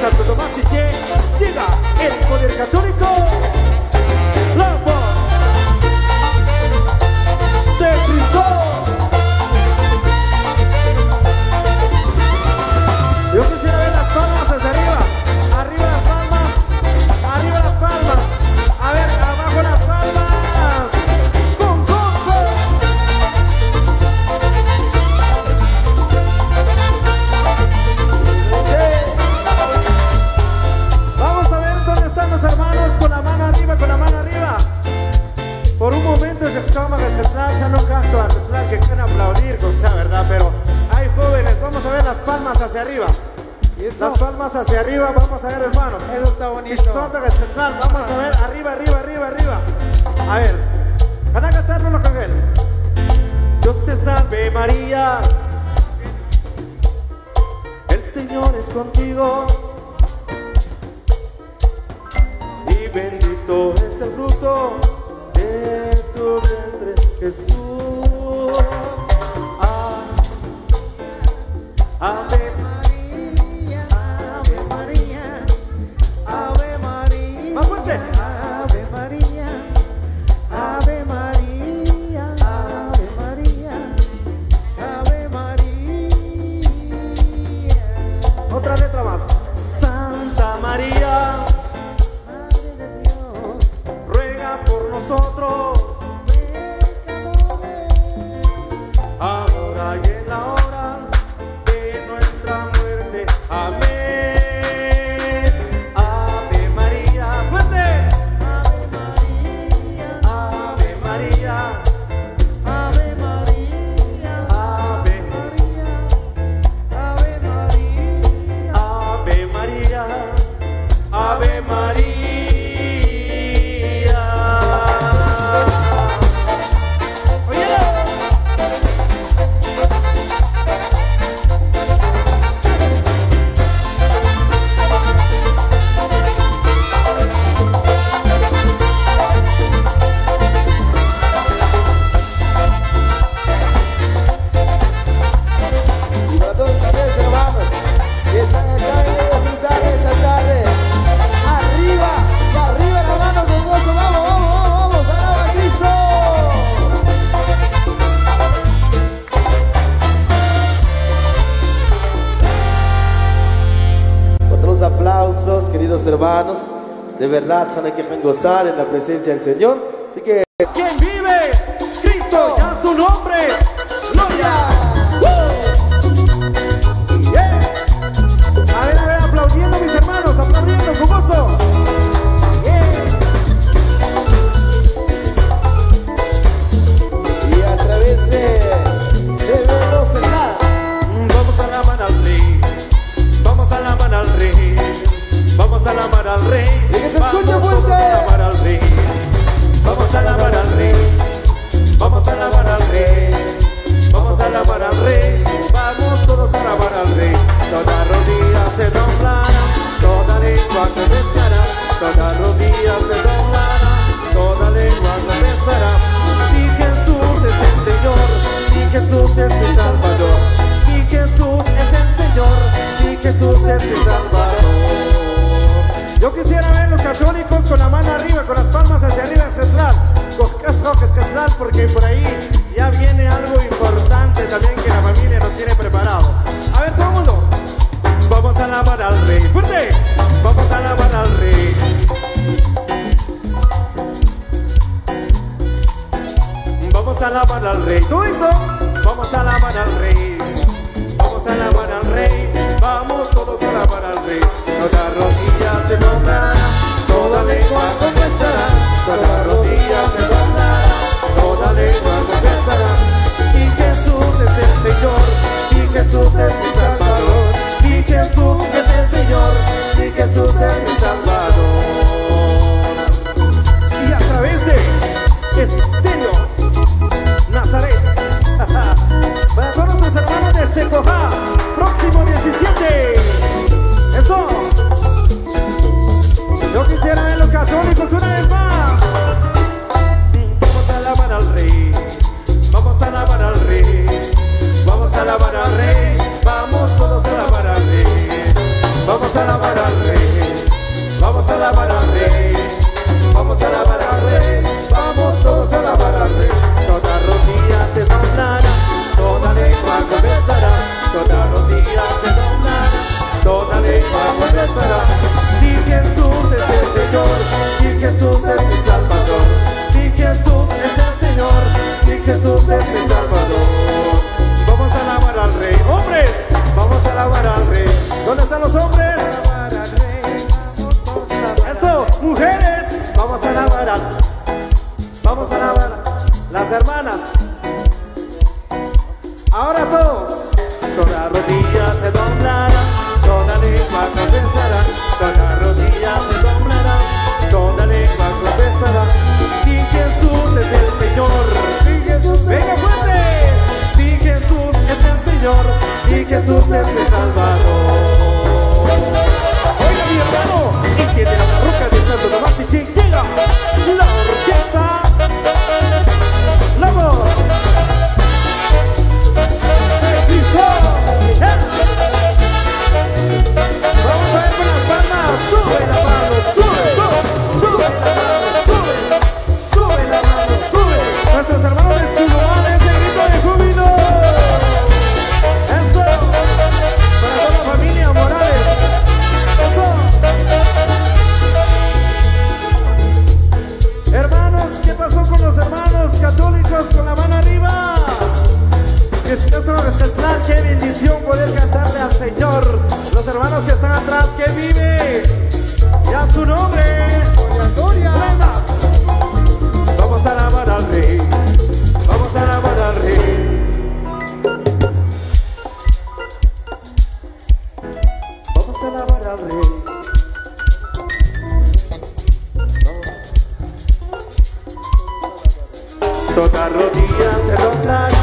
Santo Tomás Chiché, llega el poder católico. La voz de Cristo. Yo quisiera ver las palmas hacia arriba. Arriba las palmas. Arriba las palmas. A ver, abajo las palmas. Con gozo. Vamos a ver dónde están los hermanos con la mano arriba, con la mano arriba. Por un momento se escama que ya no canto a que quieren aplaudir, con ¿verdad? Pero hay jóvenes, vamos a ver las palmas hacia arriba. Las palmas hacia arriba, vamos a ver, hermanos. Eso está bonito. Vamos a ver, arriba, arriba, arriba, arriba. A ver, van a cantarlo los con él. Dios te salve María, el Señor es contigo, y bendito es el fruto de tu vientre, Jesús. Ah, amén. Otra letra más. Santa María, Madre de Dios, ruega por nosotros, ahora y en la hora de nuestra muerte. Amén. Ave María, fuerte. Ave María, Ave María, Ave María, Ave María, Ave María, Ave María. Y para todos ustedes, hermanos, que están acá y de disfrutar esta tarde. Arriba, para arriba la mano con gozo. Vamos, vamos, vamos, vamos. ¡Alaba a Cristo! Otros aplausos, queridos hermanos. De verdad, van que gozar en la presencia del Señor. Así que ¿Quién vive? Cristo, ya su nombre. Gloria. Yeah. A ver, a ver, aplaudiendo mis hermanos, aplaudiendo con gozo. Yeah. y a través de, de velocidad. Vamos a alabar al Rey, vamos a alabar al Rey, vamos a alabar al Rey, Y que se escuche vamos fuerte. todos a alabar al Rey, vamos a alabar al Rey, vamos a alabar al Rey, vamos a alabar al Rey, vamos todos a alabar al Rey. Toda rodilla se doblará, toda lengua confesará, toda rodilla se doblará, toda lengua confesará. Si Jesús es el Señor, si Jesús es mi Salvador, si Jesús es el Señor, si Jesús es mi Salvador. Yo quisiera ver los católicos con la mano arriba, con las palmas hacia arriba, ancestral, con cascos, ancestral, porque por ahí ya viene algo importante también que la familia nos tiene preparado. A ver, todo el mundo, vamos a alabar al Rey, fuerte, vamos a alabar al Rey. Vamos a alabar al Rey, tú y tú, vamos a alabar al Rey, vamos a alabar al Rey, vamos todos a alabar al Rey. Toda rodilla se doblará, toda lengua confesará, toda rodilla se doblará, toda lengua confesará. Si Jesús es el Señor, si Jesús es mi Salvador, si Jesús es el Señor, si Jesús es mi Salvador. Y a través de Estéreo Nazaret, para todos los hermanos de Secojá, próximo diecisiete. lengua confesará. Si Jesús es el Señor, si Jesús es mi Salvador, si Jesús es el Señor, si Jesús es mi Salvador. Vamos a alabar al Rey, hombres, vamos a alabar al Rey. ¿Dónde están los hombres? Eso, mujeres, vamos a alabar al, vamos a alabar a las hermanas. Ahora todos, toda rodilla se doblará, toda lengua confesará, toda rodilla se doblará, toda lengua confesará. Si Jesús es el Señor, si Jesús, venga fuerte, si Jesús es el Señor, si Jesús es mi Salvador. Oiga mi hermano, y que de la parroquia de Santo Tomás y Chic llega la orquesta, la voz. Vamos a ver con las palmas. Sube la mano, sube, sube la mano, sube, sube la mano, sube. Nuestros hermanos del Zulumán, ese grito de júbilo. Eso, para toda la familia Morales. Eso. Hermanos, ¿qué pasó con los hermanos católicos con la mano arriba? Es que esto es descansar, qué bendición poder cantarle al Señor. Los hermanos que están atrás, que vive, y a su nombre, gloria, gloria. Vamos a alabar al Rey, vamos a alabar al Rey. Vamos a alabar al Rey. Toda rodilla se doblará,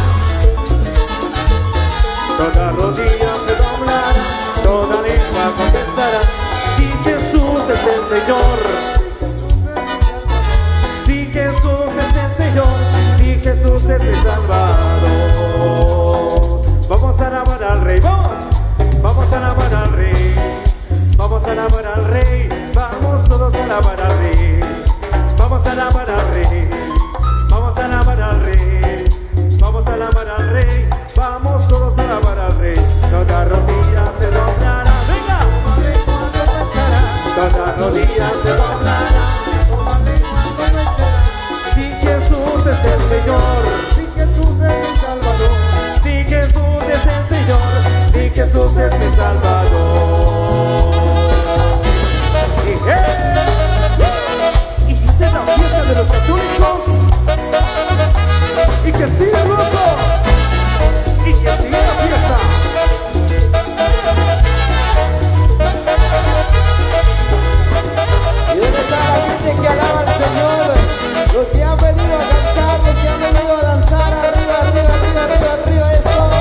toda rodilla se doblará, toda lengua confesará. Si Jesús es el Señor, si Jesús es el Señor, si Jesús es mi Salvador. Vamos a alabar al Rey, vamos, vamos a alabar al Rey, vamos a alabar al Rey, vamos todos a alabar al Rey, vamos a alabar al Rey, vamos a alabar al Rey, vamos a alabar al Rey, vamos todos a alabar al Rey. Toda rodilla se doblará, venga, toda rodilla se doblará. Si Jesús es el Señor, si Jesús es mi Salvador, si Jesús es el Señor, si Jesús es mi Salvador. Y, eh, y esta es la fiesta de los católicos, y que siga el gozo, y que siga la fiesta. Y dónde está la gente que alaba al Señor, los que han venido a cantar, los que han venido a danzar, arriba, arriba, arriba, arriba, arriba, eso.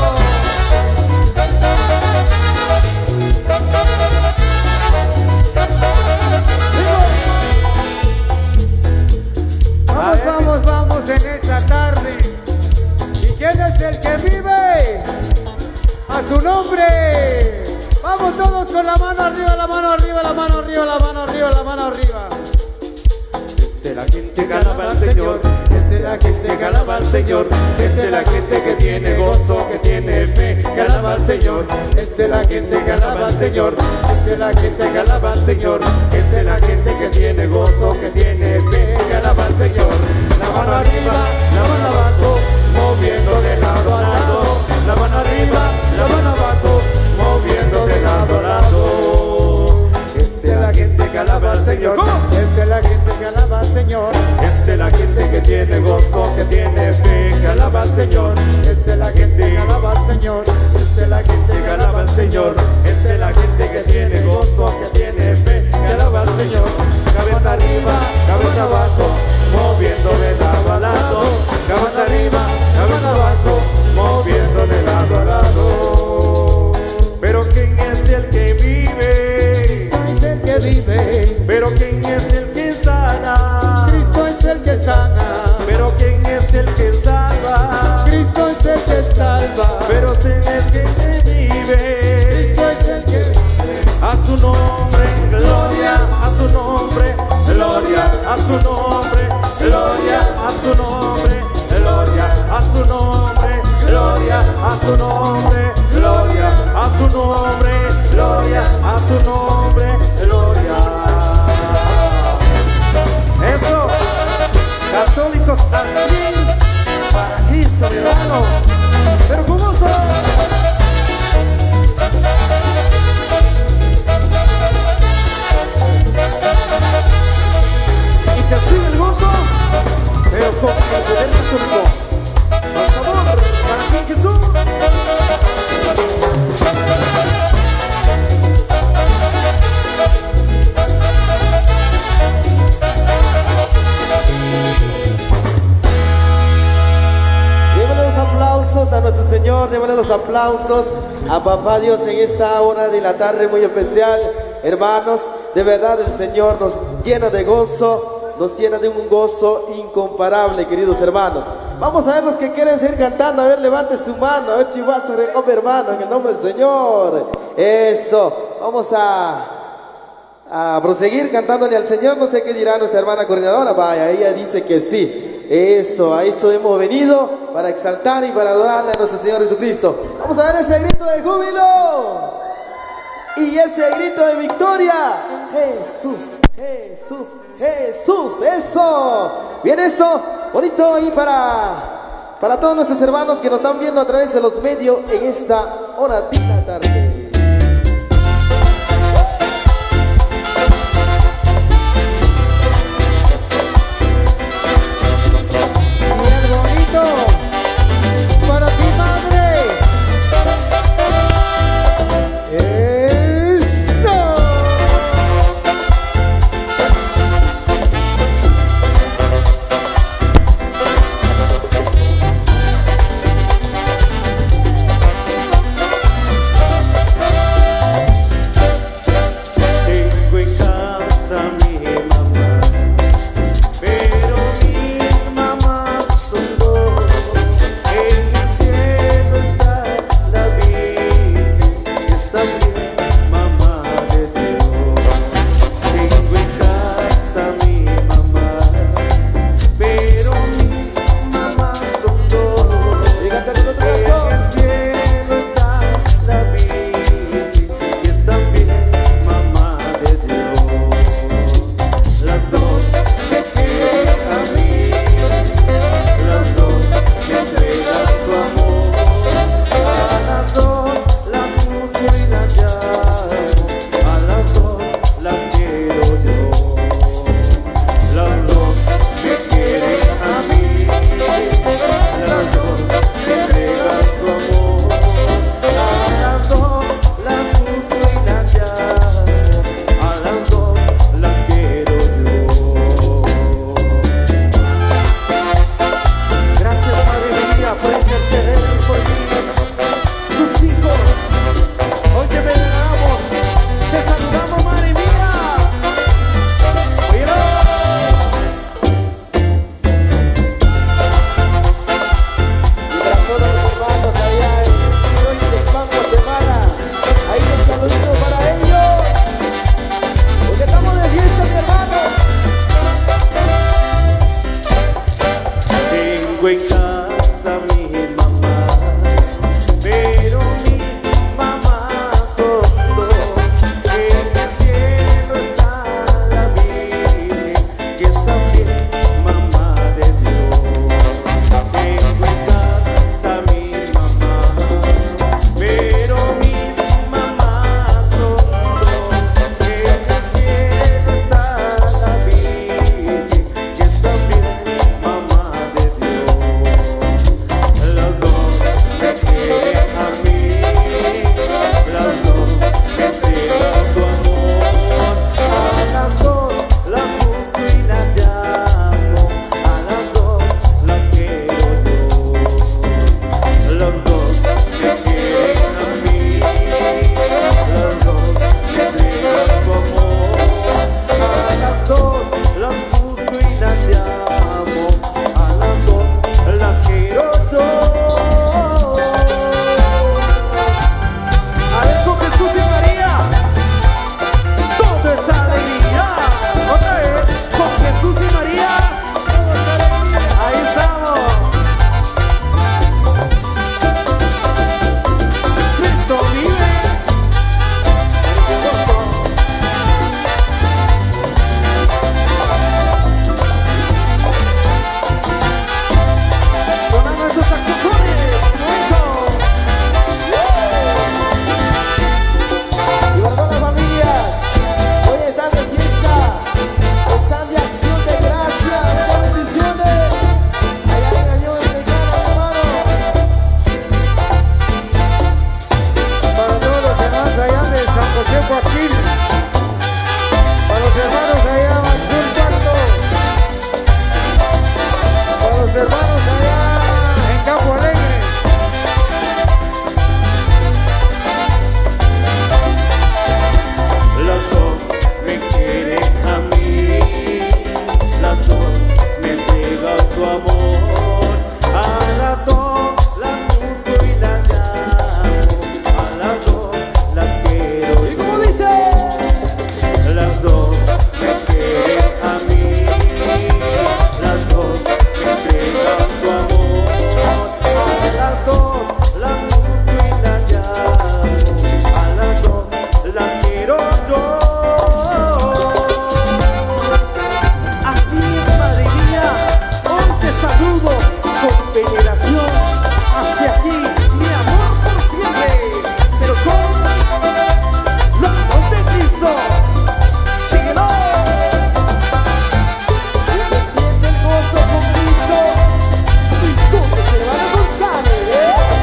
Vamos, vamos, vamos en esta tarde. ¿Y quién es el que vive? A su nombre. Vamos todos con la mano arriba, la mano arriba, la mano arriba, la mano arriba, la mano arriba. Es de la gente que alaba al Señor, es de la gente que alaba al Señor, es de la gente que tiene gozo, que tiene fe, que alaba al Señor, es de la gente que alaba al Señor, es de la gente que alaba al Señor, es de la gente que tiene gozo, que tiene fe, que alaba al Señor. La mano arriba, la mano abajo, moviendo de lado a lado, la mano arriba, la mano abajo, moviendo de lado a lado. Es de la gente que alaba al Señor, Es de la gente que alaba al Señor, es de la gente que tiene gozo, que tiene fe, que alaba al Señor. Es de la gente que alaba al Señor, es de la gente que alaba al Señor. Es de la gente que tiene gozo, que tiene fe, que alaba al Señor. Cabeza arriba, cabeza abajo, moviendo de lado a lado. Cabeza arriba, cabeza abajo, moviendo de lado a lado. Pero ¿quién es el que vive? es el que vive. Pero ¿quién es el que sana? Cristo es el que sana. Pero ¿quién es el que salva? Cristo es el que salva. Pero ¿quién es el que vive? Cristo es el que A su nombre, gloria, a su nombre, gloria, a su nombre, gloria, a su nombre, gloria, a su nombre, gloria, a su nombre, gloria, a su nombre, gloria, a a su nombre, gloria. Eso, católicos al cien, para Cristo, mi hermano. Pero con gusto. Y que siga el gozo, pero con el poder católico. Por favor, para ti, Jesús. Démosle los aplausos a nuestro Señor, démosle los aplausos a Papá Dios en esta hora de la tarde muy especial. Hermanos, de verdad el Señor nos llena de gozo, nos llena de un gozo incomparable, queridos hermanos. Vamos a ver los que quieren seguir cantando, a ver, levante su mano, a ver, Chihuahua, recoge, hermano, en el nombre del Señor. Eso, vamos a, a proseguir cantándole al Señor. No sé qué dirá nuestra hermana coordinadora, vaya, ella dice que sí. Eso, a eso hemos venido, para exaltar y para adorarle a nuestro Señor Jesucristo. Vamos a ver ese grito de júbilo y ese grito de victoria. Jesús, Jesús, Jesús, eso. Bien esto, bonito ahí para, para todos nuestros hermanos que nos están viendo a través de los medios en esta hora de la tarde. Para ti, madre. Eso. José Joaquín. Para los hermanos allá, Mansur Cuarto. Para los hermanos allá en Campo Alegre. Las dos me quieren a mí, las dos me entregan su amor. A las dos las busco y las llamo, a las dos las quiero. ¿Y cómo dice? Las dos me quieren a mí, las dos me entregan su amor. A las dos las busco y las llamo, a las dos las quiero yo. Así es, madre mía, hoy te saludo con veneración hacia ti, mi amor por siempre, pero con la voz de Cristo. Síguelo. Se siente el gozo con Cristo y con el hermano González, ¿eh?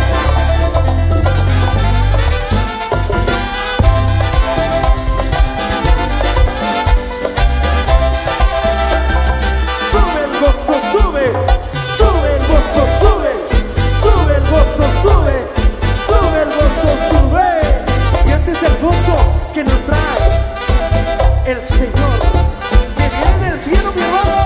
Sube el gozo, sube, sube el gozo, sube, sube el gozo, sube, sube el gozo, sube. Y este es el gozo que nos trae el Señor, que viene del cielo, mi hermano.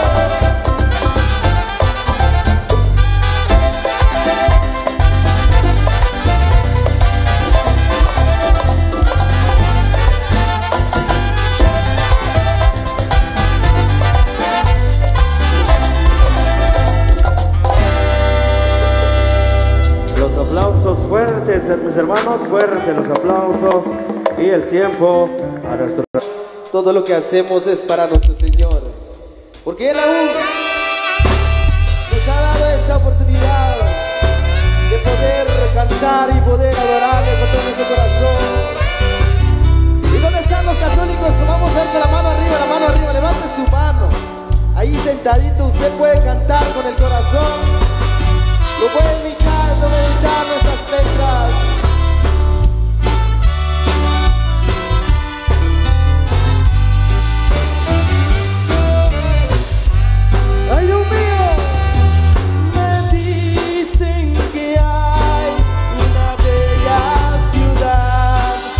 Los aplausos fuertes, mis hermanos, fuertes los aplausos y el tiempo a nuestro... Todo lo que hacemos es para nuestro Señor, porque Él aún nos ha dado esa oportunidad de poder cantar y poder adorarle con todo nuestro corazón. ¿Y dónde están los católicos? Vamos a ver con la mano arriba, la mano arriba, levante su mano. Ahí sentadito usted puede cantar con el corazón, lo puede meditar, lo meditar nuestras letras. ¡Ay, Dios mío! Me dicen que hay una bella ciudad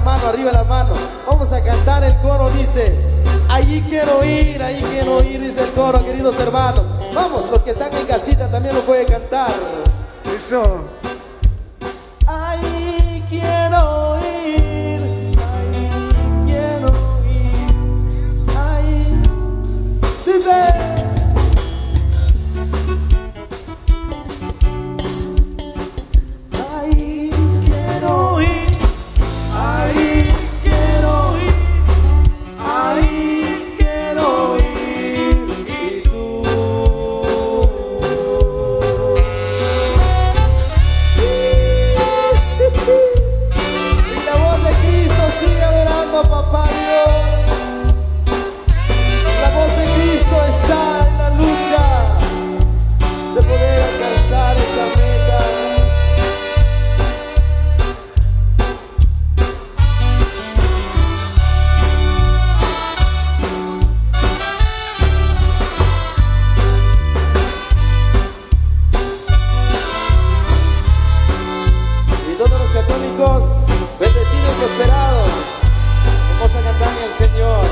mano, arriba la mano. Vamos a cantar el coro, dice, allí quiero ir, ahí quiero ir, dice el coro, queridos hermanos. Vamos, los que están en casita también lo pueden cantar. Eso. Ahí quiero ir, ahí quiero ir, ahí, dice. Ahí quiero ir, ahí quiero ir, ahí quiero ir, y tú. Y la voz de Cristo sigue adorando a Papá Dios. La voz de Cristo está en la lucha de poder alcanzar esa meta. Y todos los católicos, bendecidos y prosperados, vamos a cantarle al Señor.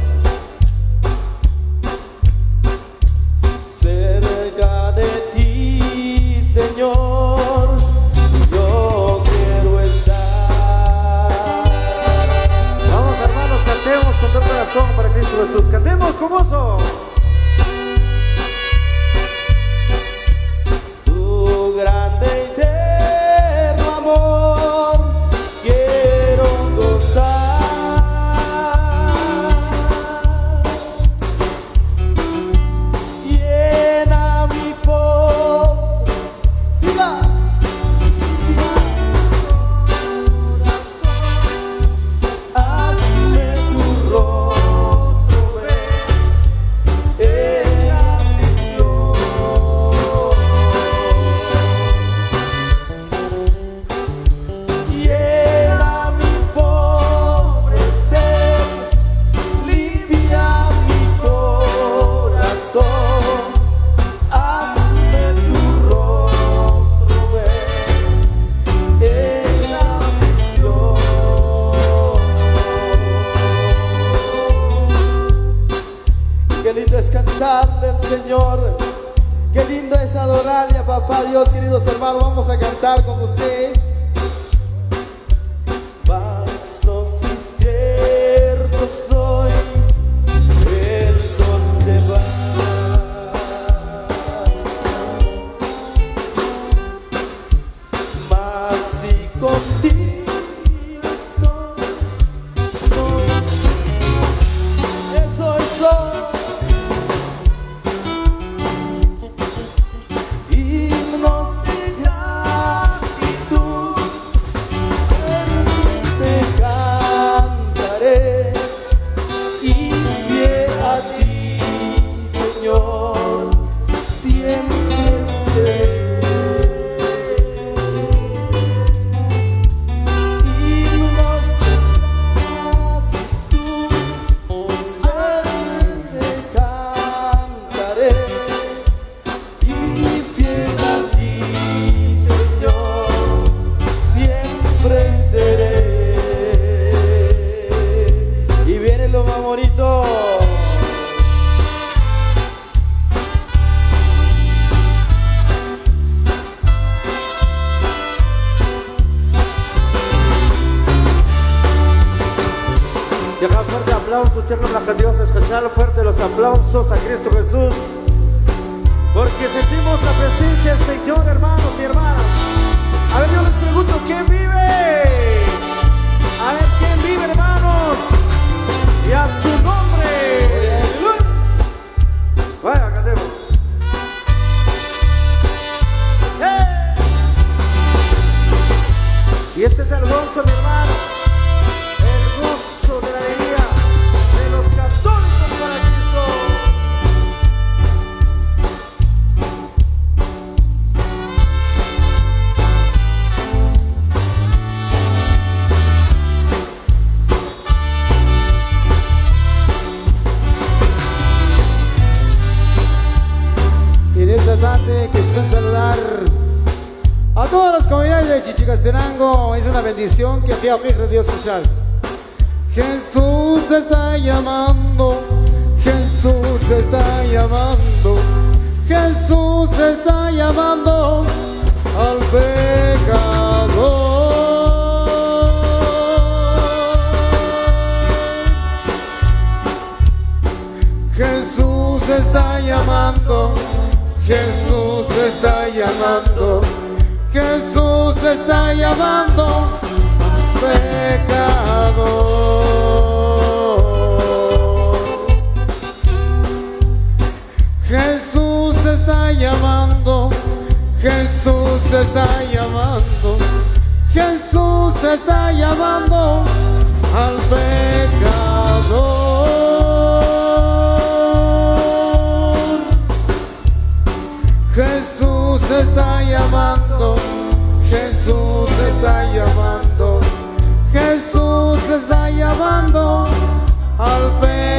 Cerca de ti, Señor, yo quiero estar. Vamos, hermanos, cantemos con todo el corazón para Cristo Jesús. Cantemos con gozo. Tu grande y eterno amor quiero gozar. Llena mi pobre, viva, hazme tu rostro ver en aflicción. Llena mi pobre ser, limpia mi corazón, hazme tu rostro ver en aflicción. Qué lindo es cantarle al Señor, qué lindo es adorarle a Papá Dios, queridos hermanos. Vamos a cantar con ustedes. Pasos inciertos soy, el sol se va. Mas si contigo estoy, no, eso es soy. Himnos de gratitud te cantaré, y fiel a ti, Señor, siempre seré. Himnos de gratitud te cantaré, y fiel a ti, Señor, siempre seré. Y viene lo más bonito. Deja fuerte aplauso, echarle a Dios, escuchar fuerte los aplausos a Cristo Jesús. Porque sentimos la presencia del Señor, hermanos y hermanas. A ver, yo les pregunto, ¿quién vive? A ver, ¿quién vive, hermanos? Y a su nombre. Vaya, cantemos. ¡Eh! Y este es el gozo, mi hermano. El gozo de la alegría de los católicos para Cristo. de Chichicastenango, es una bendición que aquí a Dios escuchar. Jesús está llamando, Jesús está llamando, Jesús está llamando al pecador. Jesús está llamando, Jesús está llamando, Jesús está llamando al pecador. Jesús está llamando, Jesús está llamando, Jesús está llamando al pecador. Jesús está llamando, Jesús está llamando, Jesús está llamando al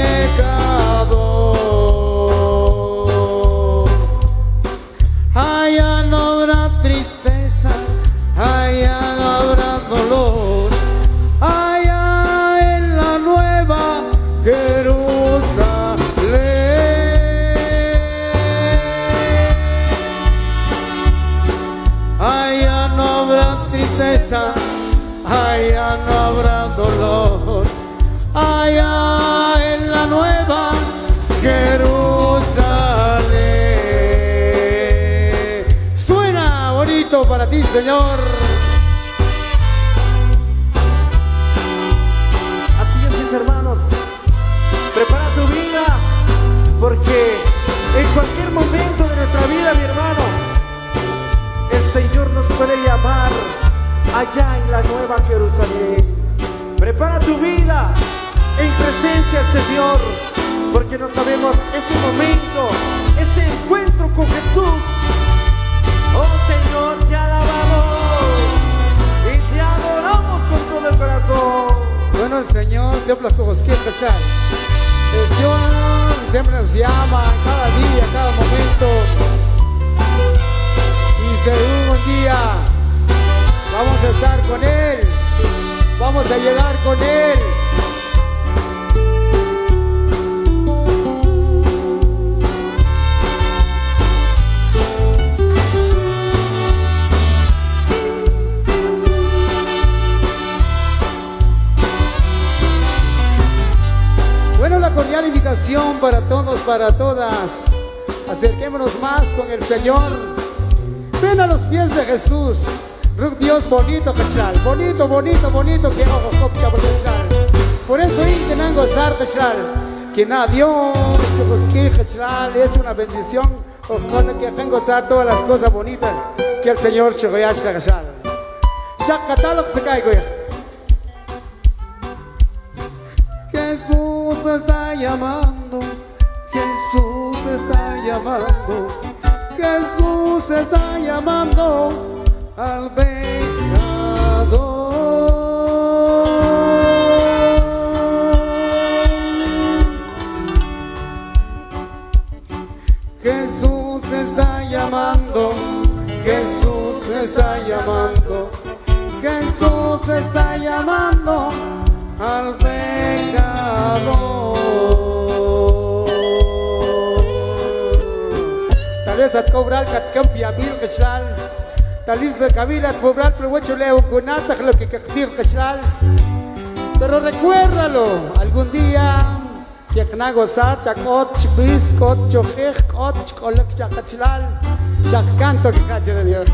pecador. Allá no habrá tristeza, allá no habrá dolor, allá en la nueva Jerusalén. Allá no habrá tristeza, allá no habrá dolor, allá en la nueva Jerusalén. Suena bonito para ti, Señor. Así es, mis hermanos, prepara tu vida, porque en cualquier momento de nuestra vida, mi hermano, el Señor nos puede llamar allá en la nueva Jerusalén. Prepara tu vida en presencia del Señor, porque no sabemos ese momento, ese encuentro con Jesús. Oh Señor, te alabamos y te adoramos con todo el corazón. Bueno, el Señor siempre los quiere escuchar. El Señor siempre nos llama cada día, cada momento. Y según un día vamos a estar con Él, vamos a llegar con Él. Bueno, la cordial invitación para todos, para todas. Acerquémonos más con el Señor. Ven a los pies de Jesús. Dios bonito, Cachal. Bonito, bonito, bonito. Que ojo, copcha, por Cachal. Por eso ahí tengan gozar, Cachal. Que nada, Dios, Cachal, es una bendición. Ojalá que tengan gozar todas las cosas bonitas que el Señor Shegoyash Cachal. Shak catálogo se cae, güey. Jesús está llamando, Jesús está llamando, Jesús está llamando al pecador. Jesús está llamando, Jesús está llamando, Jesús está llamando al pecador. Tal vez a cobrar catcampia mil cachal, tal vez a cabila cobrar provecho leo con ata lo que cactir cachal. Pero recuérdalo, algún día que na gozar chacot chbis cot chojej cot colec chacachlal chac canto que cache de Dios.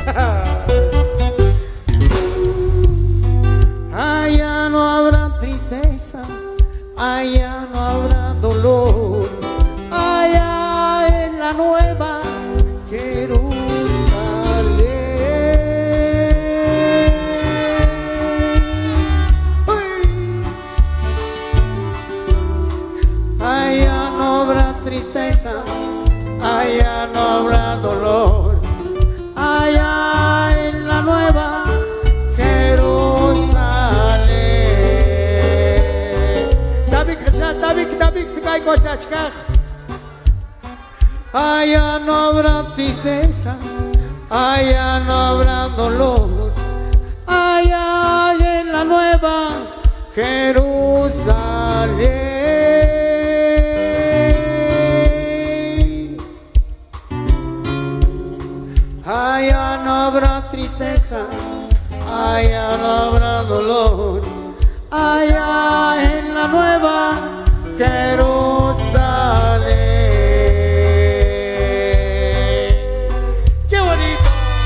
Allá no habrá tristeza, allá no habrá dolor, allá en la nueva Jerusalén. Allá no habrá tristeza, allá no habrá dolor, allá en la nueva allá no habrá tristeza, allá no habrá dolor, la nueva Jerusalén. Allá no habrá tristeza, allá no habrá dolor, allá en la nueva Jerusalén. ¡Qué bonito!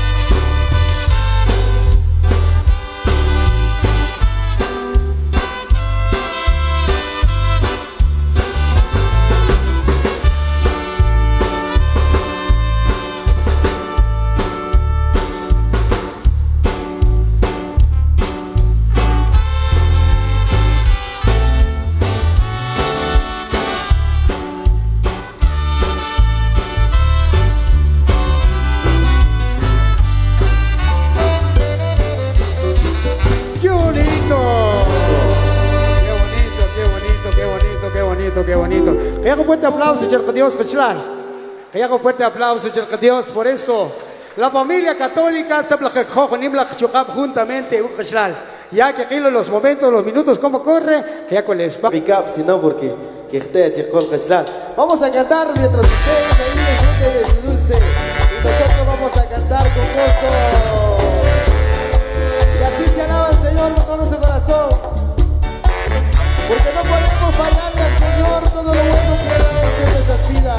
Qué bonito. Que haga un fuerte aplauso, Cherca Dios, Cachlar. Que haga un fuerte aplauso, Cherca Dios. Por eso, la familia católica se juntamente, ya que aquí los momentos, los minutos, cómo corre, que ya con el espacio. Sino porque que esté vamos a cantar mientras ustedes ahí disfruten de su dulce. Y nosotros vamos a cantar con gozo. Y así se alaba el Señor con todo nuestro corazón. Porque no podemos fallarle al Señor todo lo bueno que Él ha hecho en nuestras vidas.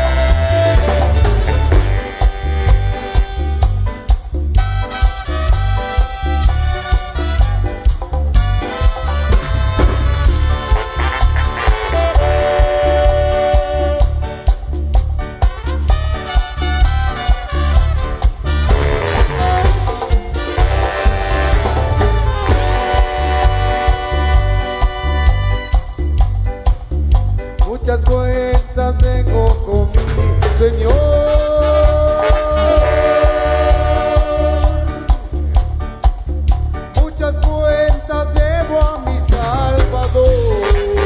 Muchas cuentas tengo con mi Señor, muchas cuentas debo a mi Salvador.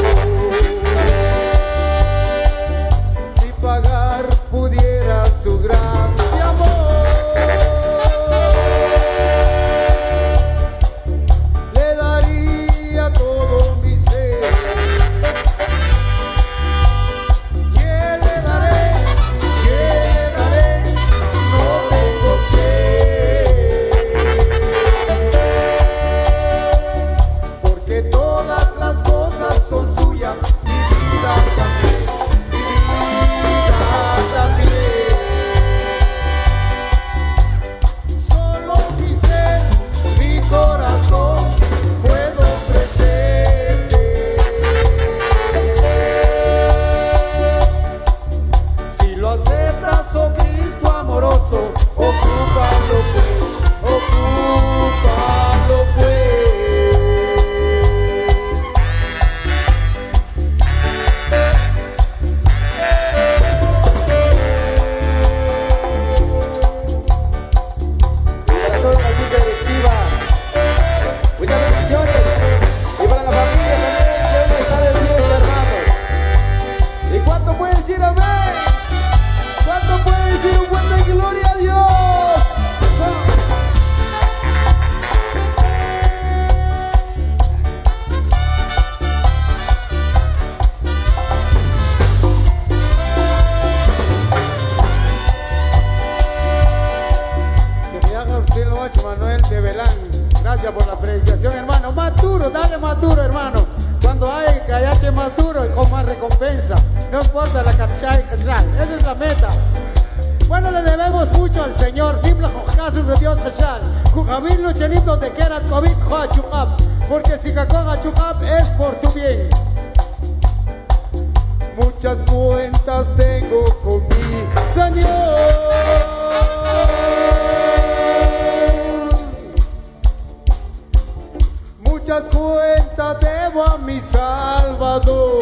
Si pagar pudiera su gran amor, le daría todo mi ser. Gracias por la predicación, hermano. Más duro, dale más duro, hermano. Cuando hay que hayache más duro y con más recompensa. No importa la cachai, esa es la meta. Bueno, le debemos mucho al Señor. Dimla jojazu de Dios cachal. Kujamil luchanito te quiera COVID chukap. Porque si cacoga chukap es por tu bien. Muchas cuentas tengo con mi Señor. Muchas cuentas debo a mi Salvador.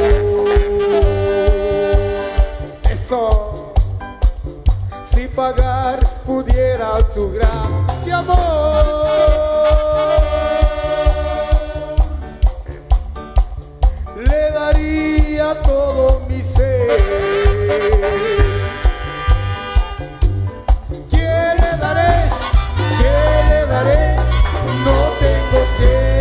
Eso, si pagar pudiera su gran amor, le daría todo mi ser. ¿Qué le daré? ¿Qué le daré? No tengo que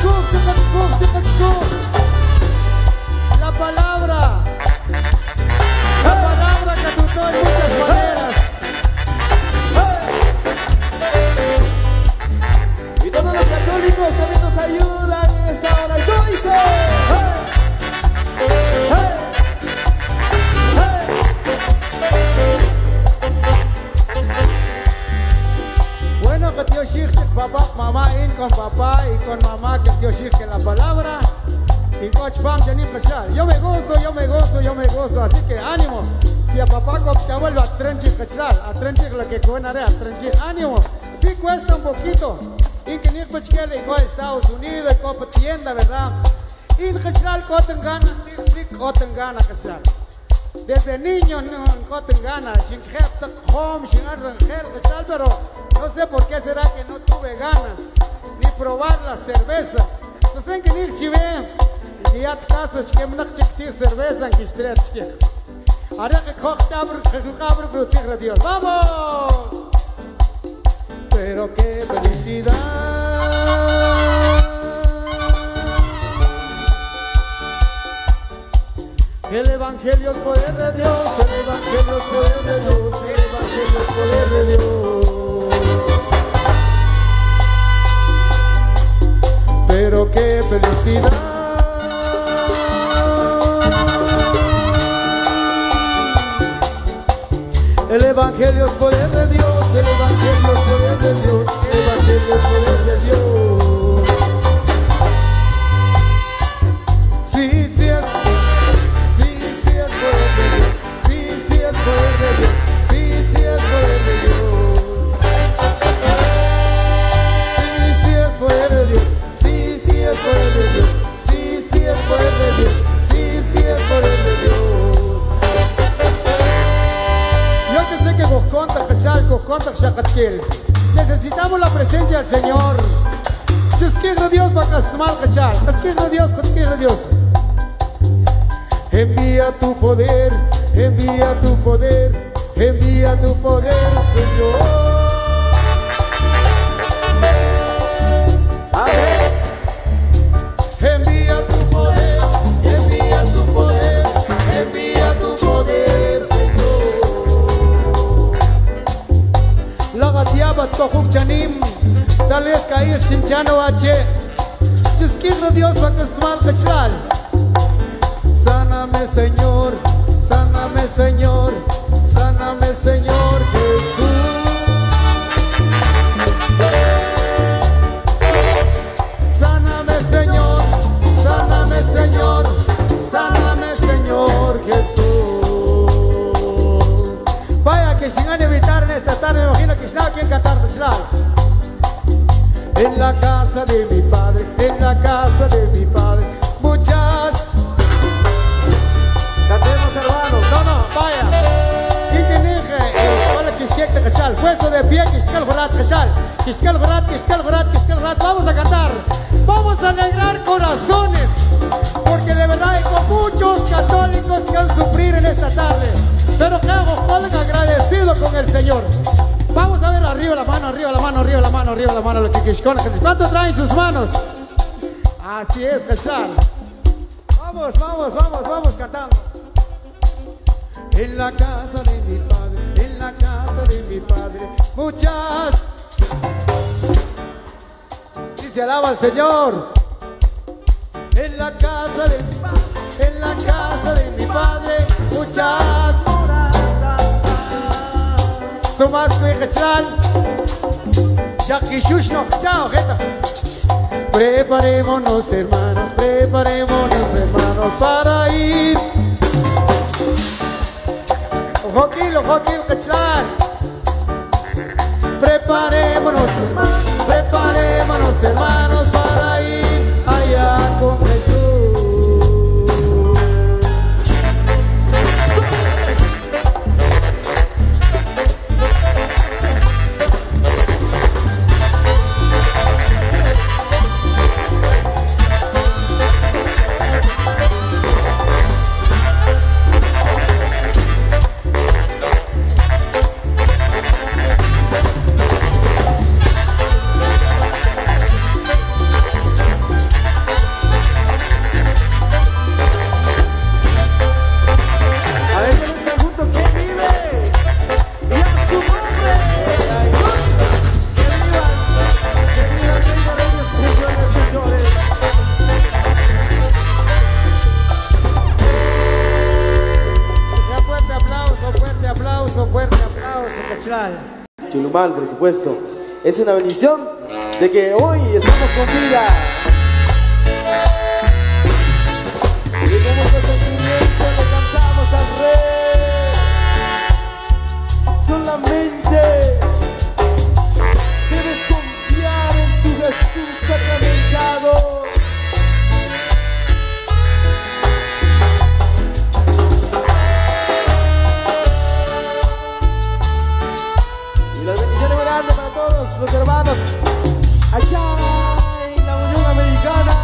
La palabra, la palabra que tú en muchas maneras. Y todos los católicos también nos ayudan en esta hora. Y tú dices, bueno, que tío Shich, papá, mamá, in con papá y con mamá, que tío Shich, que la palabra. Y coach pam, yo me gozo, yo me gozo, yo me gozo, así que ánimo. Si a papá cocha vuelve a trenchir, a trenchir lo que cuenaré, a trenchir, ánimo. Sí cuesta un poquito. Y que ni cualquier hijo de Estados Unidos, de copa tienda, ¿verdad? Y en general, coten gana, ni coten gana, cachar. Desde niño no coten gana, sin jefe, home, sin arrangel, cachar, pero no sé por qué será que no tuve ganas ni probar las cervezas. Entonces, que ni chive. Y ya te caso, que me nace que cerveza en que estrella, que haré que coge cabro, que cabro, pero tigre Dios, ¡vamos! Pero qué felicidad. El evangelio es poder de Dios, el evangelio es poder de Dios, el evangelio es poder de Dios. Pero qué felicidad. El evangelio es poder de Dios, el evangelio es poder de Dios, el evangelio es poder de Dios. Sí, sí es, sí, sí es poder de Dios, sí, sí es poder de Dios, sí, sí es poder de Dios. Sí, sí es poder de Dios, sí, sí es poder de Dios, sí, sí es poder de Dios, sí, sí es poder de Dios. Necesitamos la presencia del Señor. Chusquero Dios para castumar cachar. Chusquero Dios, chusquero Dios. Envía tu poder, envía tu poder, envía tu poder, Señor. Amén. Envía tu poder, envía tu poder, envía tu poder, Señor. Lagatiabat kohuk chanim, tales cair shinchano ache. Chusquero Dios para castumar cachar. Sáname, Señor, sáname, Señor, sáname, Señor Jesús. Sáname, Señor, sáname, Señor, sáname, Señor Jesús. Vaya que sin evitar en esta tarde, me imagino que está aquí en Qatar. En la casa de mi Padre, en la casa de mi Padre, muchas. Cantemos, hermanos. No, no, vaya. Y que dije, hola, Quisquec de Cachal. Puesto de pie, Quisquel Jorat, Cachal. Quisquel Jorat, Quisquel Jorat, Quisquel Jorat. Vamos a cantar. Vamos a alegrar corazones. Porque de verdad hay con muchos católicos que han sufrido en esta tarde. Pero que hago, joven, agradecido con el Señor. Vamos a ver arriba la mano, arriba la mano, arriba la mano, arriba la mano. Lo que Quiscones. ¿Cuántos traen sus manos? Así es, Cachal. Vamos, vamos, vamos, vamos cantando. En la casa de mi Padre, en la casa de mi Padre, muchas. Si se alaba al Señor. En la casa de mi Padre, en la casa de mi Padre, muchas moradas. Sumas que Cachal, Shakishush no chao, jeta. Preparémonos, hermanos, preparémonos, hermanos, para ir. Joquilo, Joquilo, Cachal. Preparémonos, hermanos, preparémonos, hermanos, para ir allá con Jesús. Chulumal, por supuesto. Es una bendición de que hoy estamos con vida. Y con nuestro sentimiento le cantamos al Rey. Solamente debes confiar en tu Jesús sacramentado. Y las bendiciones grandes para todos los hermanos allá en la Unión Americana.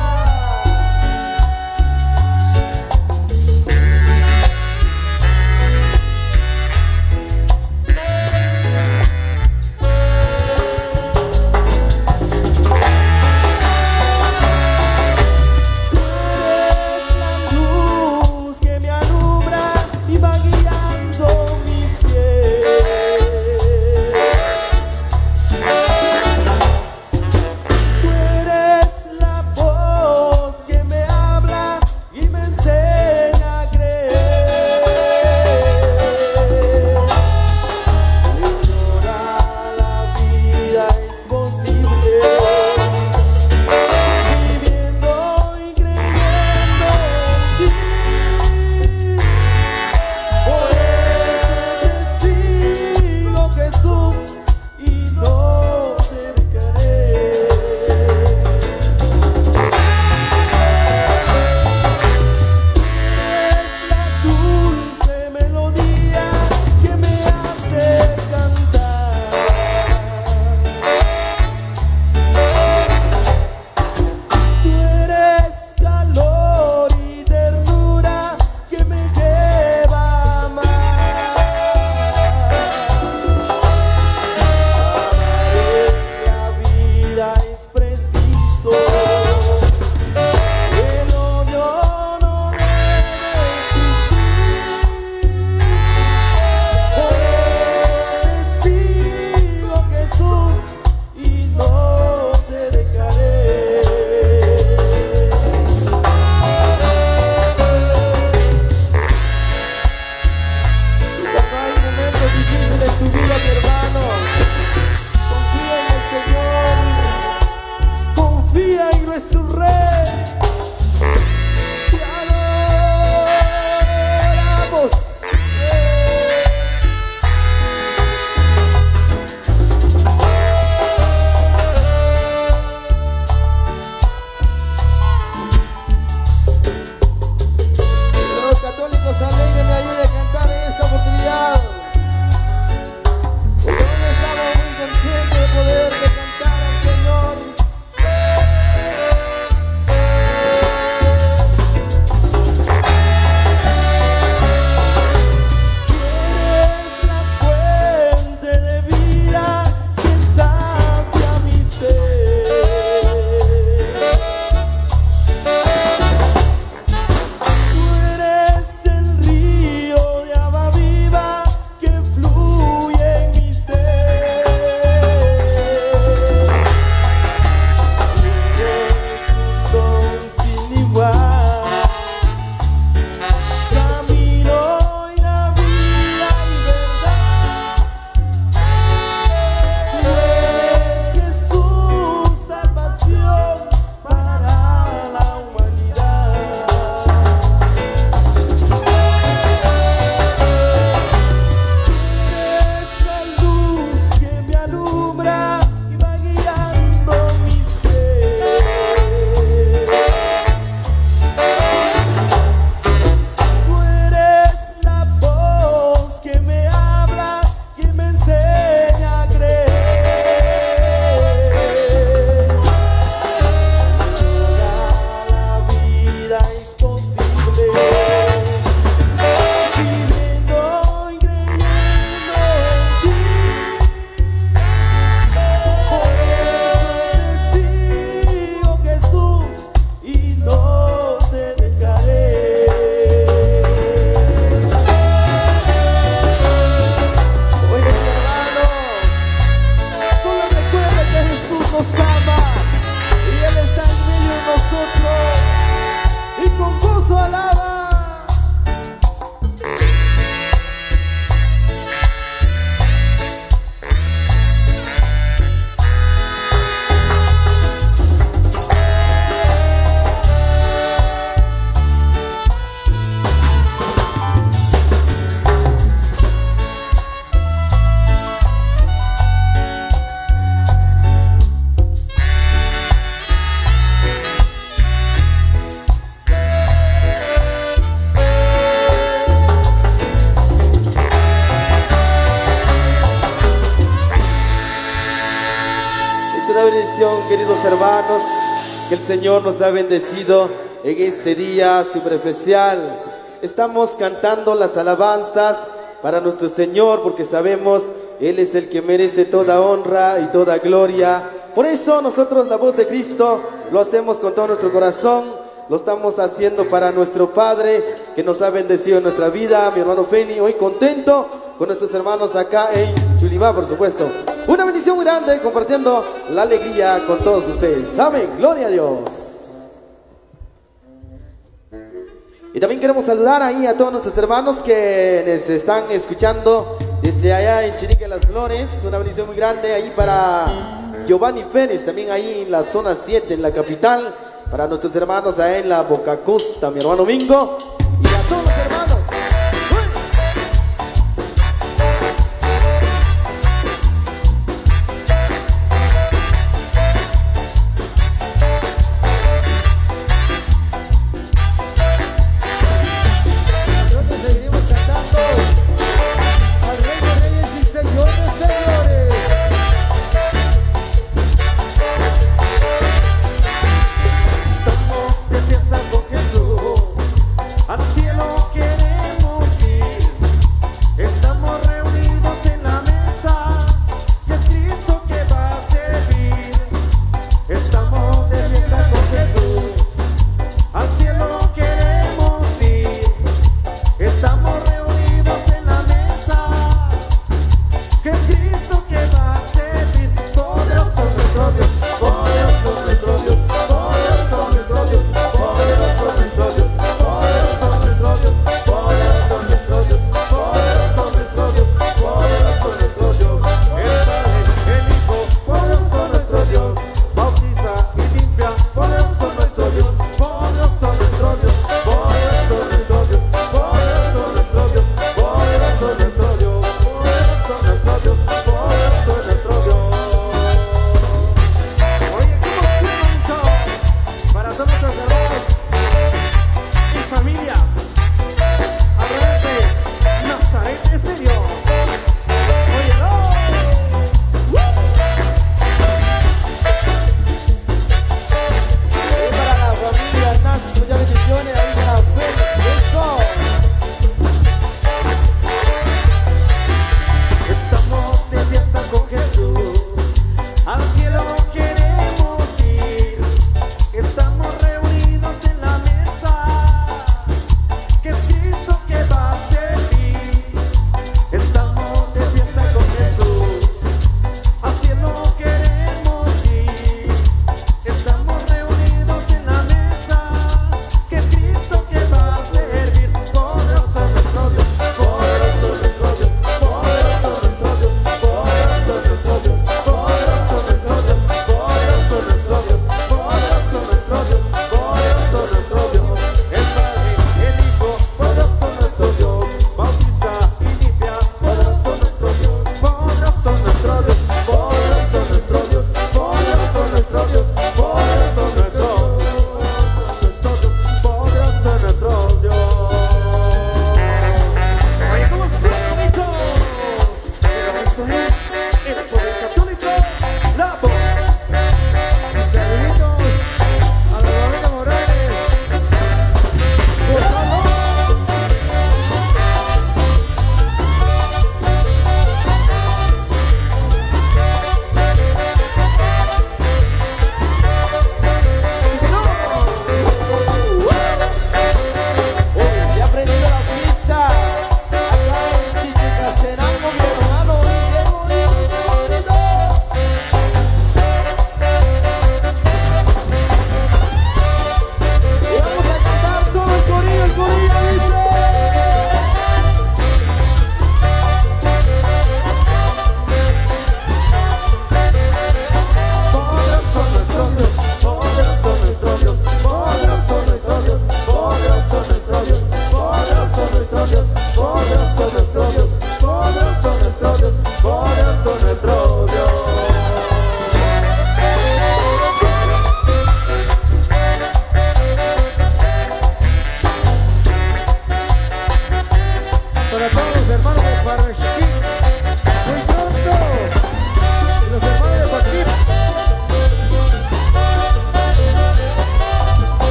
los hermanos que el Señor nos ha bendecido en este día súper especial. Estamos cantando las alabanzas para nuestro Señor porque sabemos Él es el que merece toda honra y toda gloria. Por eso nosotros, la voz de Cristo, lo hacemos con todo nuestro corazón. Lo estamos haciendo para nuestro Padre que nos ha bendecido en nuestra vida. Mi hermano Feni, hoy contento con nuestros hermanos acá en Chulimá, por supuesto. Una bendición muy grande, compartiendo la alegría con todos ustedes. Amén, gloria a Dios. Y también queremos saludar ahí a todos nuestros hermanos que nos están escuchando desde allá en Chirique Las Flores. Una bendición muy grande ahí para Giovanni Pérez, también ahí en la zona siete, en la capital. Para nuestros hermanos allá en la Boca Costa, mi hermano Mingo. Y a todos los hermanos.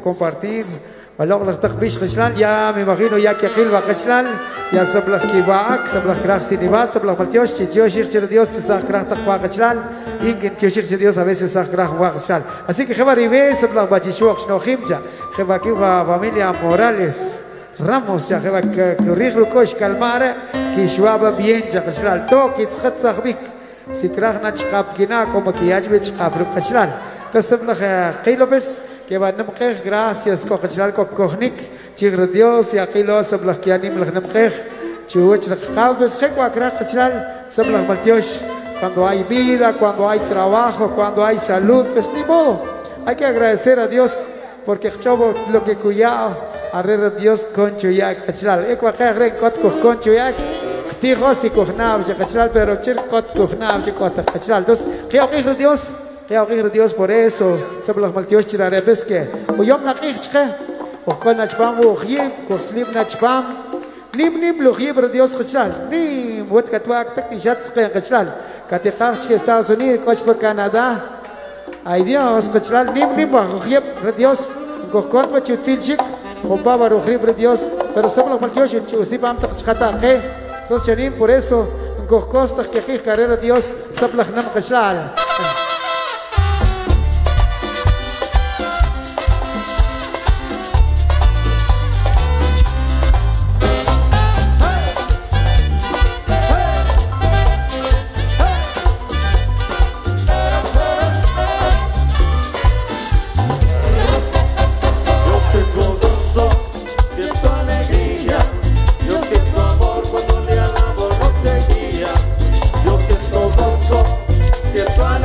compartir. Valor las takbish khishlan ya me imagino ya que aquel va khishlan ya sablah kibaak sablah krach sinibas sablah maltiosh chichio shir chir Dios tsah krach takwa khishlan ingen tio shir Dios a veces sah krach wa khishlan. Así que jeva ribe sablah bachishuak shnochimja jeva kiva familia Morales Ramos ya jeva kurich lukosh kalmare ki shwaba bien ja khishlan to ki tskhat sakhbik si krach na chqab kina como que ya be chqab khishlan tasablah qilofes que van a mqej gracias cochal cochnik chigre Dios y aquí lo sablah que anim la mqej chuch khabes khwa kra cochal sablah maltiosh cuando hay vida cuando hay trabajo cuando hay salud pues ni modo hay que agradecer a Dios porque chavo lo que cuya arre Dios concho ya cochal e kwa khre kot concho ya tijos y cohnab cochal pero chir kot cohnab kot cochal dos que Dios que a Dios por eso sablah maltiosh chirare beske o yom naqich chke o kol nachpam o khim ko slib nachpam nim nim lo khibr Dios khachal nim wot katwak tak nishat chke khachal katikach que Estados Unidos coch por Canadá ay Dios khachal nim nim o khib Dios ko kot pa chutil chik o baba ro khibr Dios pero sablah maltiosh usibam tak chata ke entonces chanim por eso ko costa que khich carrera Dios sablah nam khachal. Siento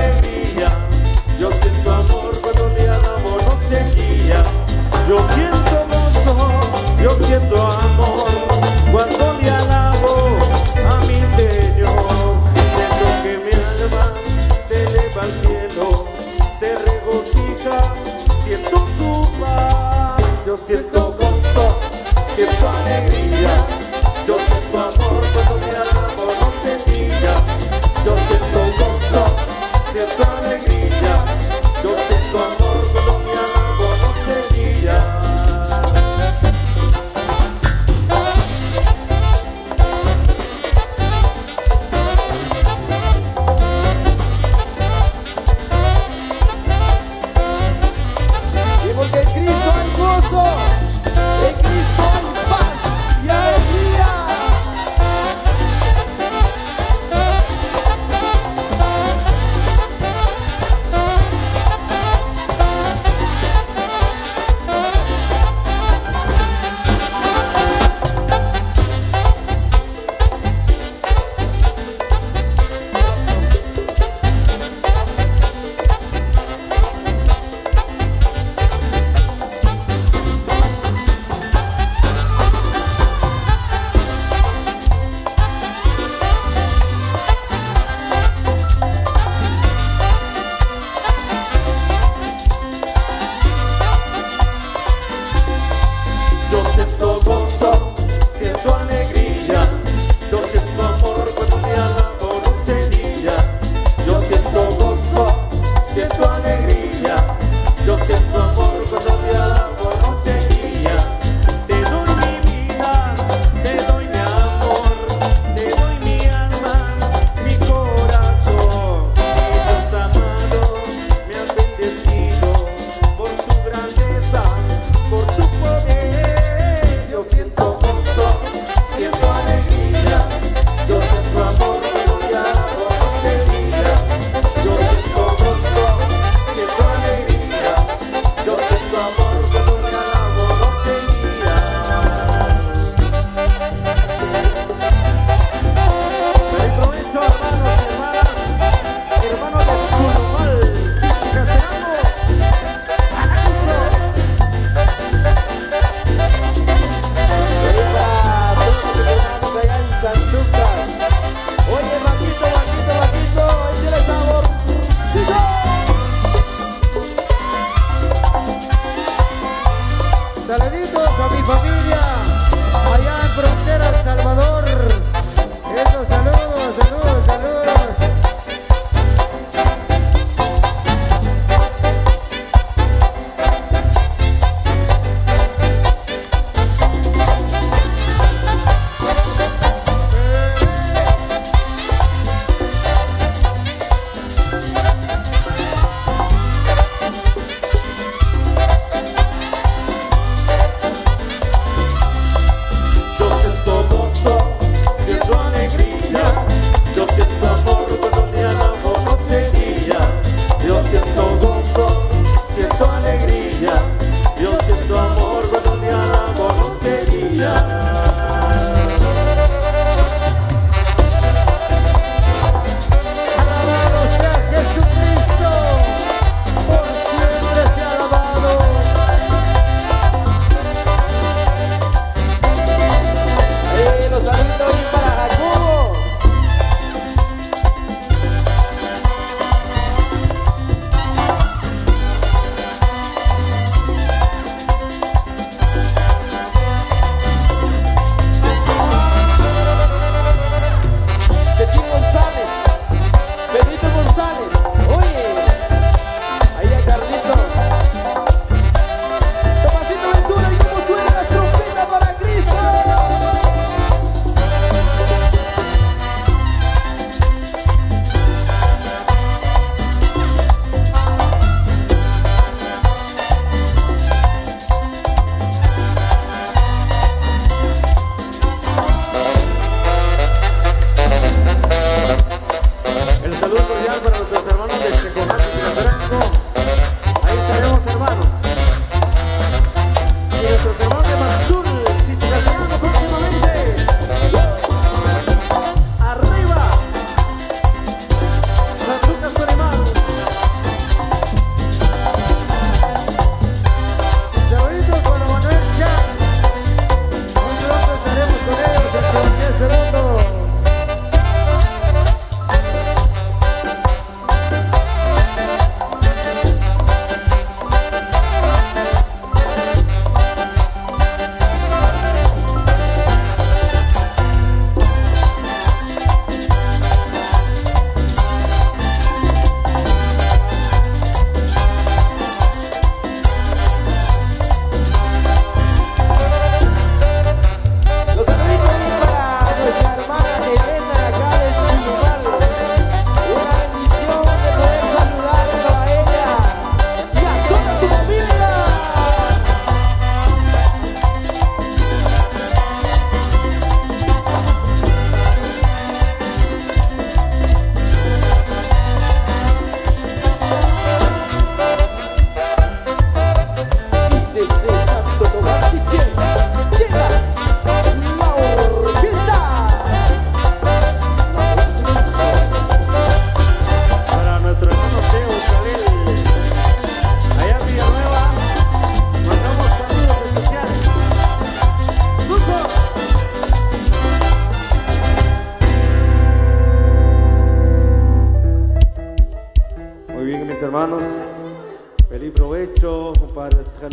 hermanos. Feliz provecho, compadre.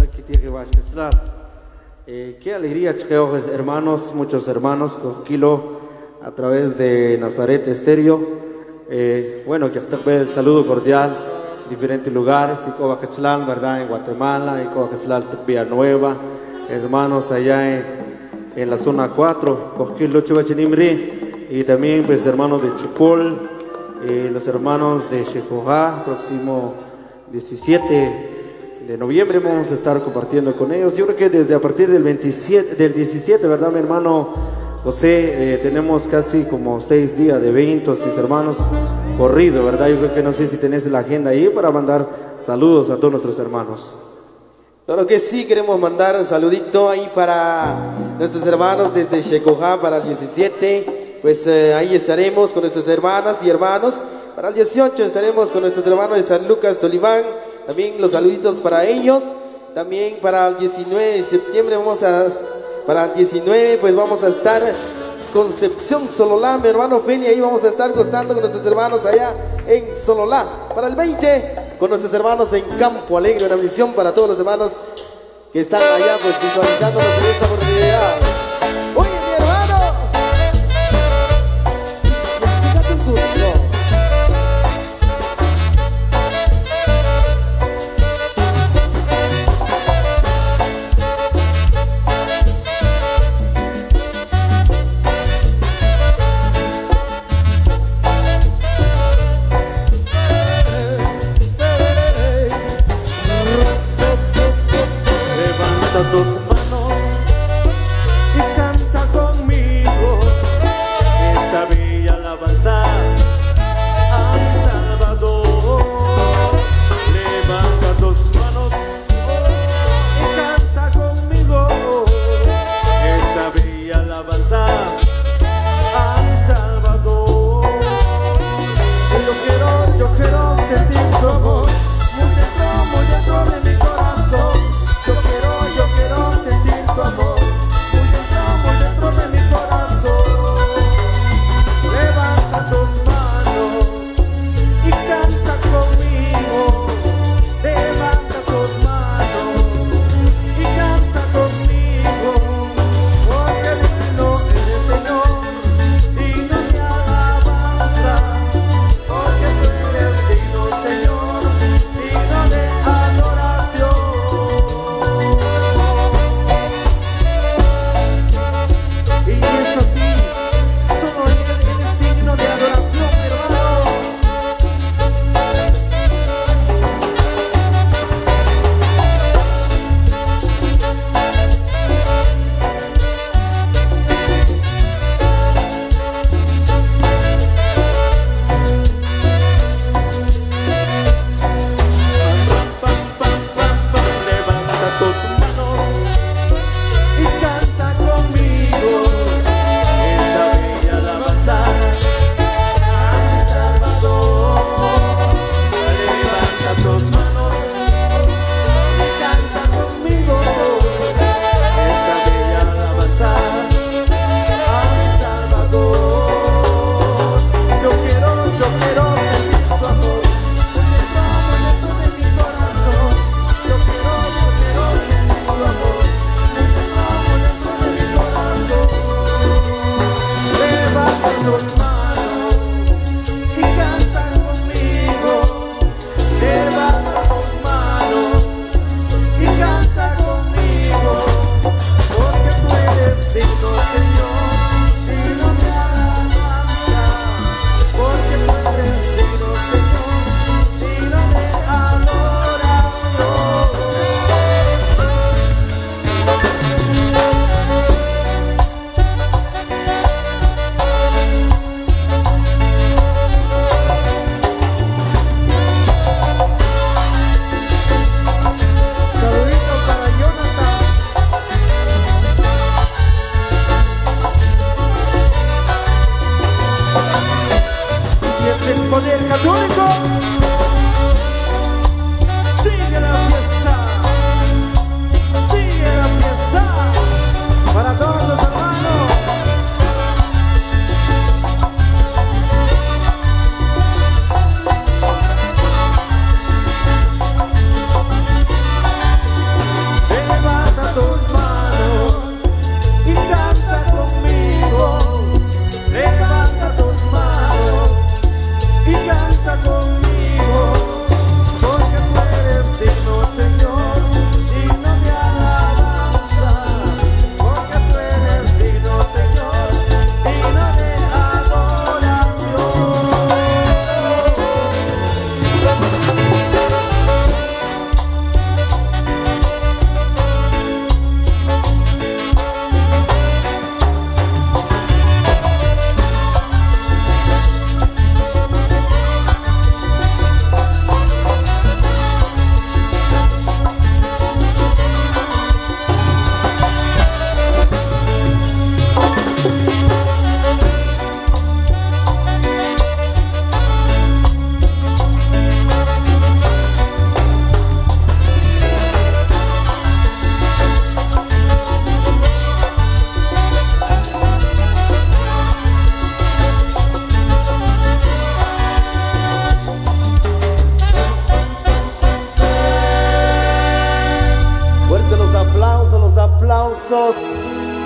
Eh, qué alegría, hermanos, muchos hermanos, Cosquilo, a través de Nazaret Estéreo. Eh, bueno, que el saludo cordial, diferentes lugares, Icobacachlán, ¿verdad? En Guatemala, Icobacachlán, Villanueva, hermanos allá en, en la zona cuatro, Cosquilo, Chubachinimri, y también pues hermanos de Chupol, eh, los hermanos de Shekojá, próximo diecisiete de noviembre vamos a estar compartiendo con ellos. Yo creo que desde a partir del veintisiete, del diecisiete, ¿verdad, mi hermano José? Eh, tenemos casi como seis días de eventos, mis hermanos, corrido, ¿verdad? Yo creo que no sé si tenés la agenda ahí para mandar saludos a todos nuestros hermanos. Claro que sí, queremos mandar un saludito ahí para nuestros hermanos desde Shekojá para el diecisiete. Pues eh, ahí estaremos con nuestras hermanas y hermanos. Para el dieciocho estaremos con nuestros hermanos de San Lucas, Tolibán. También los saluditos para ellos. También para el diecinueve de septiembre vamos a... Para el diecinueve pues vamos a estar Concepción, Sololá, mi hermano Feli. Ahí vamos a estar gozando con nuestros hermanos allá en Sololá. Para el veinte con nuestros hermanos en Campo Alegre. Una bendición para todos los hermanos que están allá pues visualizándonos en esta oportunidad. ¡Oye, mi hermano! Fíjate un gusto. Tus manos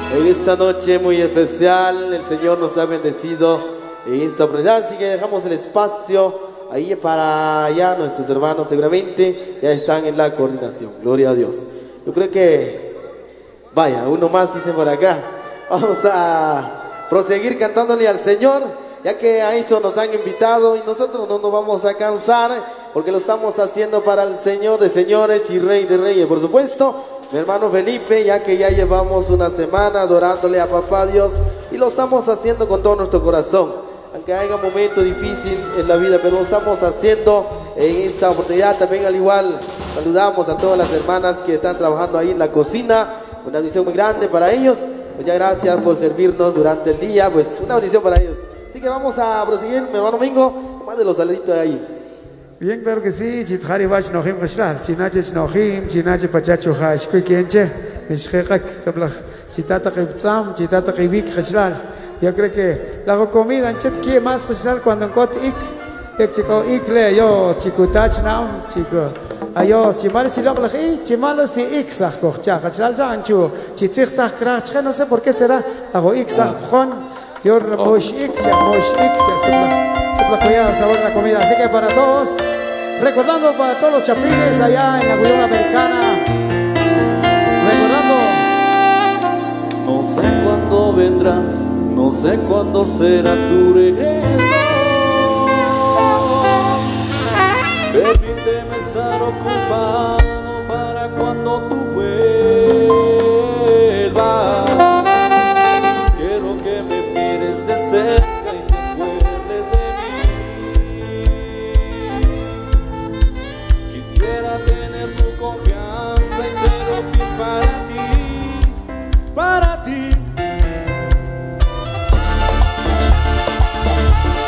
En esta noche muy especial, el Señor nos ha bendecido en esta oportunidad, así que dejamos el espacio ahí para allá. Nuestros hermanos seguramente ya están en la coordinación. Gloria a Dios. Yo creo que, vaya, uno más dice por acá. Vamos a proseguir cantándole al Señor, ya que a eso nos han invitado y nosotros no nos vamos a cansar, porque lo estamos haciendo para el Señor de señores y Rey de reyes. Por supuesto, mi hermano Felipe, ya que ya llevamos una semana adorándole a Papá Dios y lo estamos haciendo con todo nuestro corazón, aunque haya un momento difícil en la vida, pero lo estamos haciendo en esta oportunidad. También al igual saludamos a todas las hermanas que están trabajando ahí en la cocina, una bendición muy grande para ellos. Muchas gracias por servirnos durante el día, pues una bendición para ellos. Así que vamos a proseguir, mi hermano Mingo, más de los saluditos ahí. Bien, claro que sí. Chitjari bach nohim khashlar, chinache nohim, chinache pachacho hash, kuikenche, mishkhak sablach, chitata qibtsam, chitata qibik khashlar. Yo creo que la comida en chet kie más khashlar cuando encot ik, ek chico ik le yo chikutach naum, chico. Ayo, chimal si lo ik, chimalo si ik sah kochcha, khashlar janchu, chitzig sah krach, no sé por qué será, hago ik sah khon, yo mosh ik, mosh ik, sablach, sablach cuidado sabor la comida, así que para todos. Recordando para todos los chapines allá en la Unión Americana. Recordando. No sé cuándo vendrás, no sé cuándo será tu regreso. Permíteme estar ocupado para cuando tú vuelvas. Quiero que me mires de cerca y te acuerdes de mí. Quisiera tener tu confianza y ser útil para ti, para ti.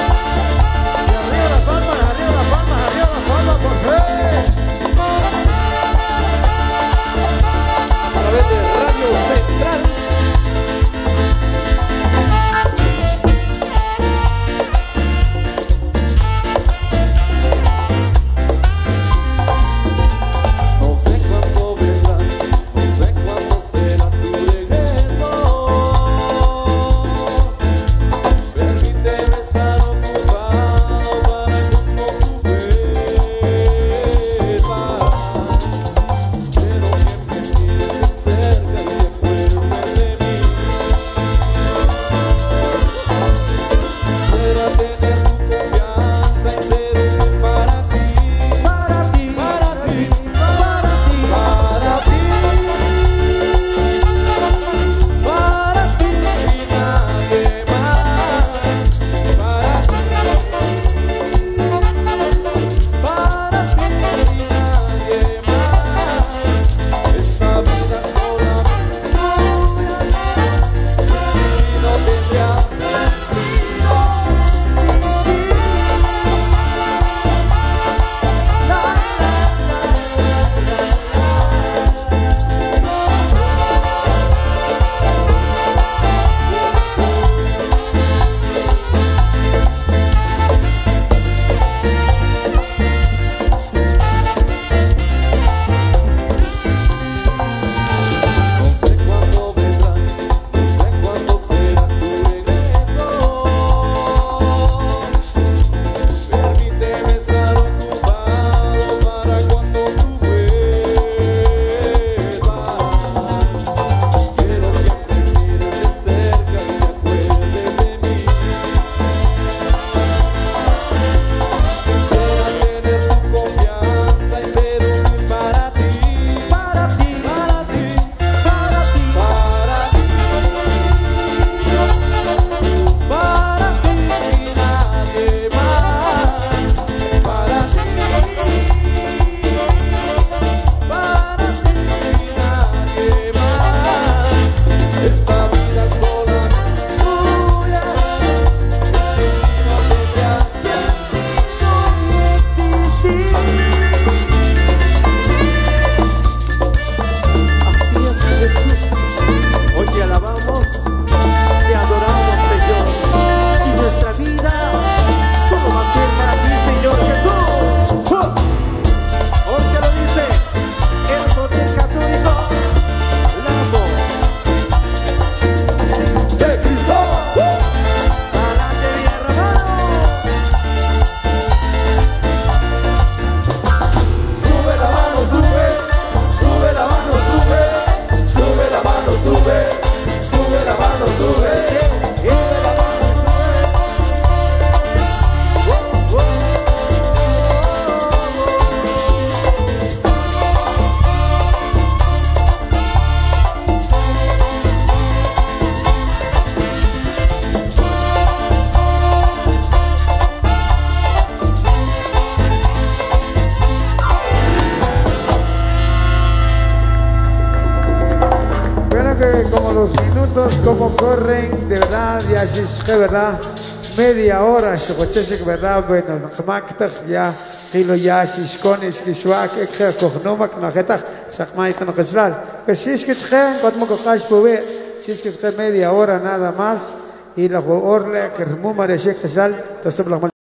Y arriba las palmas, arriba las palmas, arriba las palmas, por fe. segundos como corren, de verdad, ya es que verdad, media hora, que verdad, bueno, ya, kilo ya, shishkonis, kishwak, ekhe, kochnomak, najetach, shakmai, kanokeslal. Pues si es que es que, cuando me cojas puve, si es que es que media hora nada más, y la orle, que remuma de shek, entonces